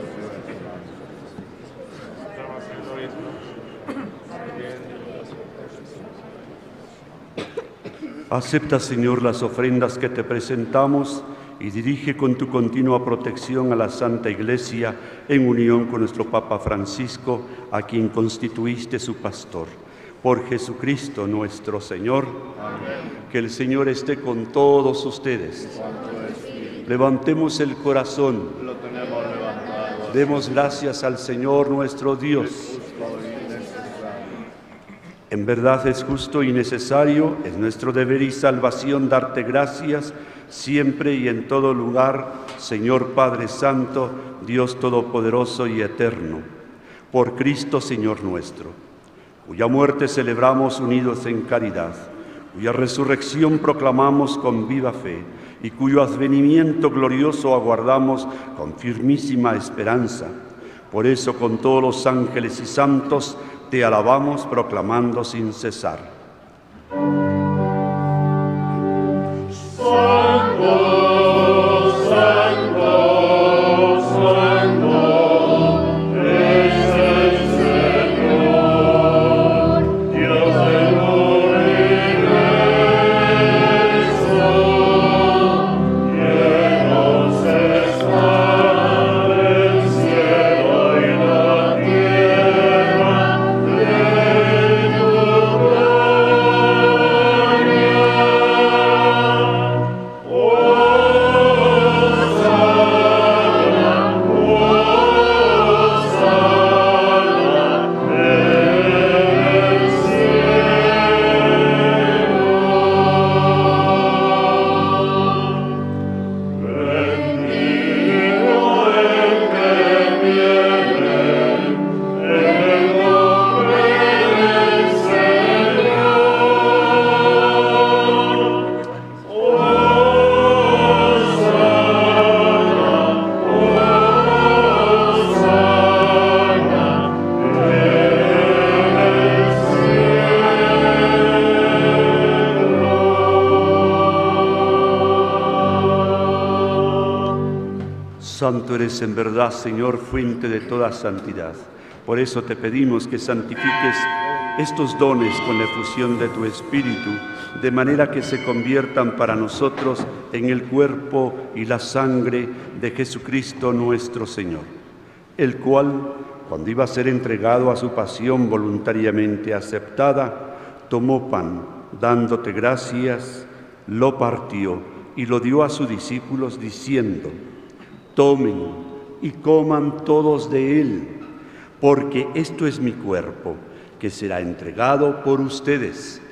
Acepta, Señor, las ofrendas que te presentamos y dirige con tu continua protección a la Santa Iglesia en unión con nuestro Papa Francisco, a quien constituiste su pastor. Por Jesucristo nuestro Señor. Amén. Que el Señor esté con todos ustedes. Levantemos el corazón. lo tenemos levantado. Demos gracias al Señor nuestro Dios. En verdad es justo y necesario, es nuestro deber y salvación darte gracias siempre y en todo lugar, Señor Padre Santo, Dios Todopoderoso y Eterno, por Cristo Señor nuestro, cuya muerte celebramos unidos en caridad, cuya resurrección proclamamos con viva fe y cuyo advenimiento glorioso aguardamos con firmísima esperanza. Por eso, con todos los ángeles y santos, te alabamos proclamando sin cesar. Santo eres en verdad, Señor, fuente de toda santidad. Por eso te pedimos que santifiques estos dones con la efusión de tu Espíritu, de manera que se conviertan para nosotros en el cuerpo y la sangre de Jesucristo nuestro Señor, el cual, cuando iba a ser entregado a su pasión voluntariamente aceptada, tomó pan, dándote gracias, lo partió y lo dio a sus discípulos diciendo: tomen y coman todos de él, porque esto es mi cuerpo, que será entregado por ustedes.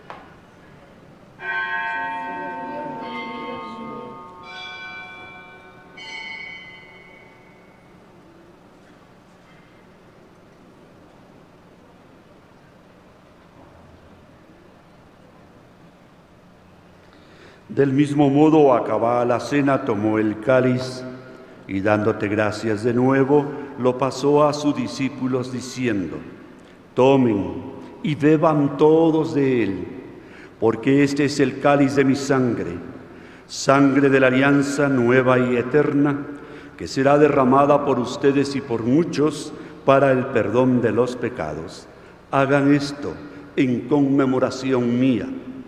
Del mismo modo, acabada la cena, tomó el cáliz y dándote gracias de nuevo, lo pasó a sus discípulos diciendo: tomen y beban todos de él, porque este es el cáliz de mi sangre, sangre de la alianza nueva y eterna, que será derramada por ustedes y por muchos para el perdón de los pecados. Hagan esto en conmemoración mía.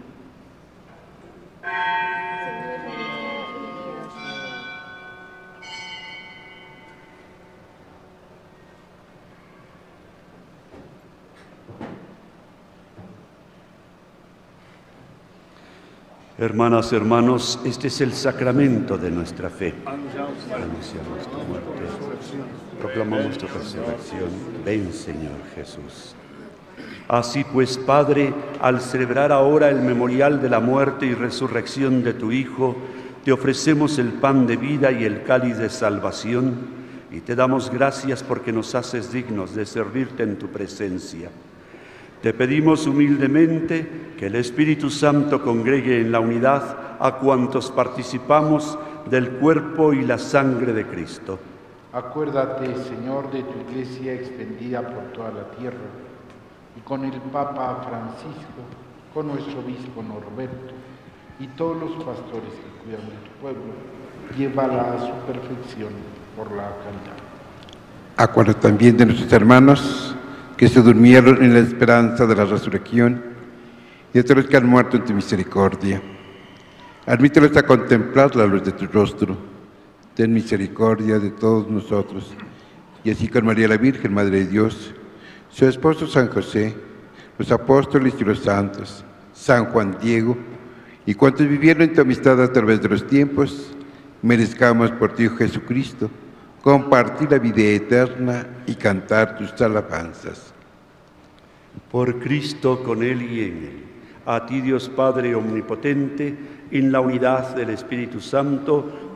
Hermanas, hermanos, este es el sacramento de nuestra fe. Anunciamos tu muerte, proclamamos tu resurrección. Ven, Señor Jesús. Así pues, Padre, al celebrar ahora el memorial de la muerte y resurrección de tu Hijo, te ofrecemos el pan de vida y el cáliz de salvación, y te damos gracias porque nos haces dignos de servirte en tu presencia. Te pedimos humildemente que el Espíritu Santo congregue en la unidad a cuantos participamos del cuerpo y la sangre de Cristo. Acuérdate, Señor, de tu Iglesia extendida por toda la tierra, y con el Papa Francisco, con nuestro obispo Norberto, y todos los pastores que cuidan de tu pueblo, llévala a su perfección por la caridad. Acuérdate también de nuestros hermanos que se durmieron en la esperanza de la resurrección, y de todos los que han muerto en tu misericordia. Admítelos a contemplar la luz de tu rostro. Ten misericordia de todos nosotros, y así con María la Virgen, Madre de Dios, su esposo San José, los apóstoles y los santos, San Juan Diego, y cuantos vivieron en tu amistad a través de los tiempos, merezcamos por ti, Jesucristo, compartir la vida eterna y cantar tus alabanzas. Por Cristo, con Él y en Él, a ti, Dios Padre omnipotente, en la unidad del Espíritu Santo,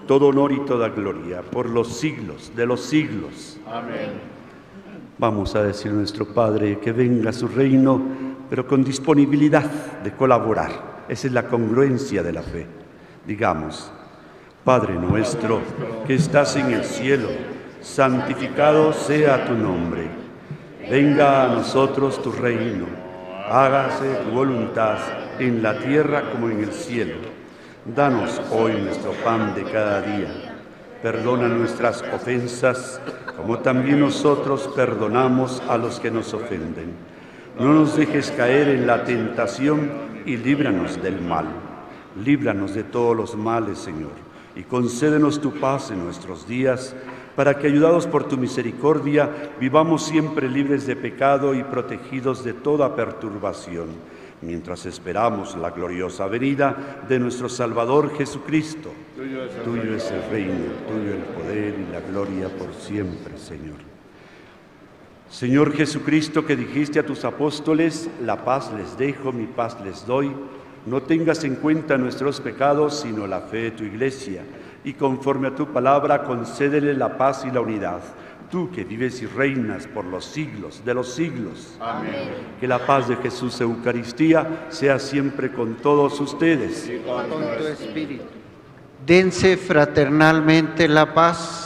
todo honor y toda gloria, por los siglos de los siglos. Amén. Vamos a decir a nuestro Padre que venga a su reino, pero con disponibilidad de colaborar. Esa es la congruencia de la fe. Digamos: Padre nuestro que estás en el cielo, santificado sea tu nombre. Venga a nosotros tu reino. Hágase tu voluntad en la tierra como en el cielo. Danos hoy nuestro pan de cada día. Perdona nuestras ofensas, como también nosotros perdonamos a los que nos ofenden. No nos dejes caer en la tentación y líbranos del mal. Líbranos de todos los males, Señor, y concédenos tu paz en nuestros días, para que, ayudados por tu misericordia, vivamos siempre libres de pecado y protegidos de toda perturbación, mientras esperamos la gloriosa venida de nuestro Salvador Jesucristo. Tuyo es el reino, tuyo el poder y la gloria por siempre, Señor. Señor Jesucristo, que dijiste a tus apóstoles: la paz les dejo, mi paz les doy, no tengas en cuenta nuestros pecados, sino la fe de tu Iglesia, y conforme a tu palabra concédele la paz y la unidad. Tú que vives y reinas por los siglos de los siglos. Amén. Que la paz de Jesús Eucaristía sea siempre con todos ustedes. Y con tu espíritu. Dense fraternalmente la paz.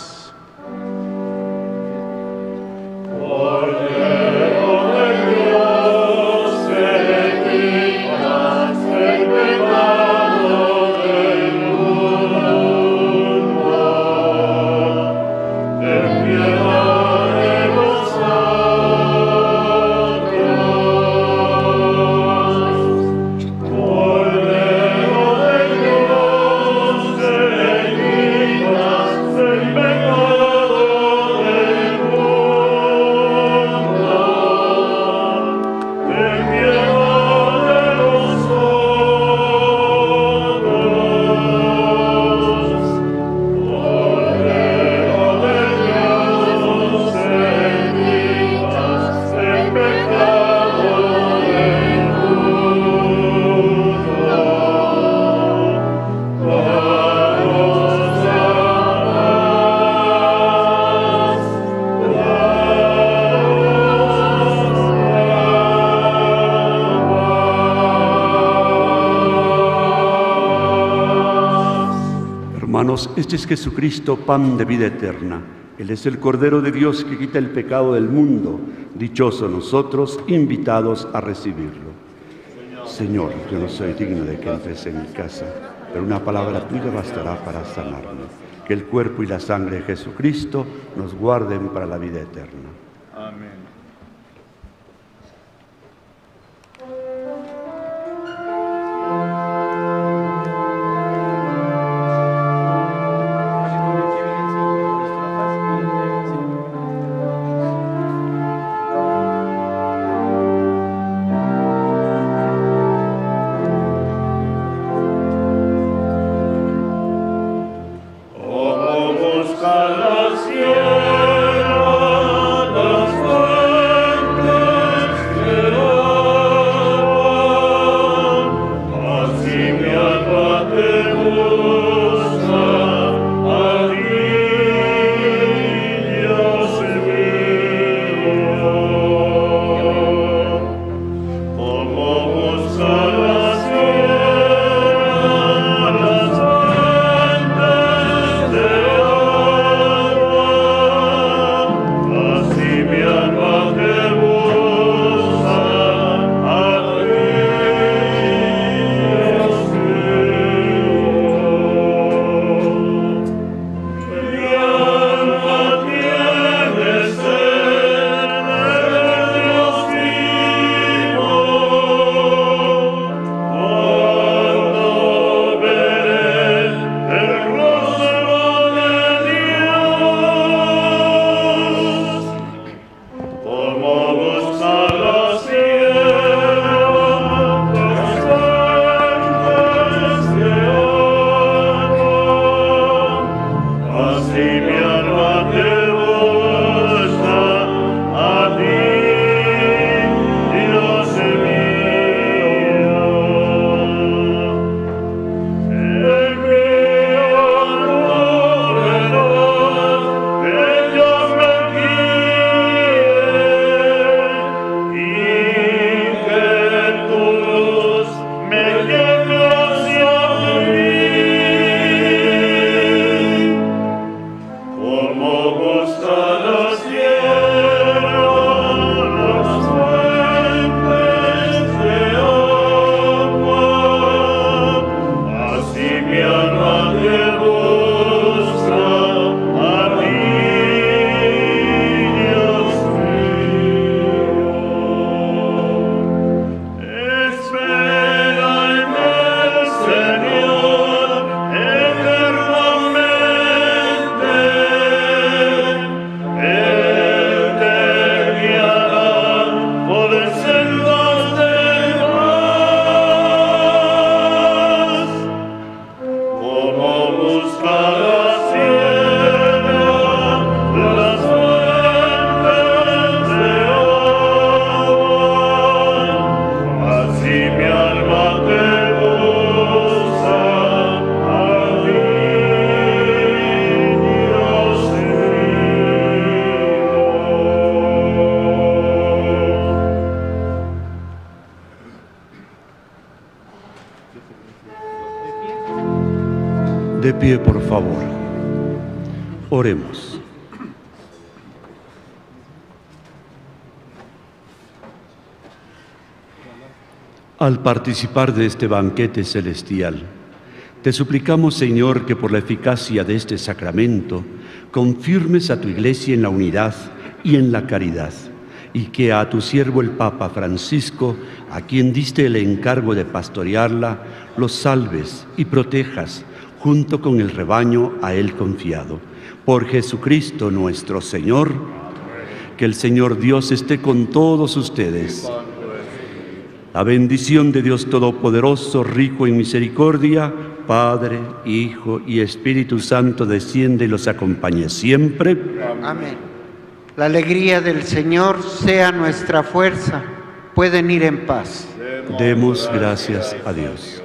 Este es Jesucristo, pan de vida eterna. Él es el Cordero de Dios que quita el pecado del mundo. Dichosos nosotros, invitados a recibirlo. Señor, yo no soy digno de que entres en mi casa, pero una palabra tuya bastará para sanarme. Que el cuerpo y la sangre de Jesucristo nos guarden para la vida eterna. Amén. pie, por favor. Oremos. Al participar de este banquete celestial, te suplicamos, Señor, que por la eficacia de este sacramento confirmes a tu Iglesia en la unidad y en la caridad, y que a tu siervo el Papa Francisco, a quien diste el encargo de pastorearla, los salves y protejas junto con el rebaño a él confiado. Por Jesucristo nuestro Señor, que el Señor Dios esté con todos ustedes. La bendición de Dios Todopoderoso, rico en misericordia, Padre, Hijo y Espíritu Santo, desciende y los acompañe siempre. Amén. La alegría del Señor sea nuestra fuerza. Pueden ir en paz. Demos gracias a Dios.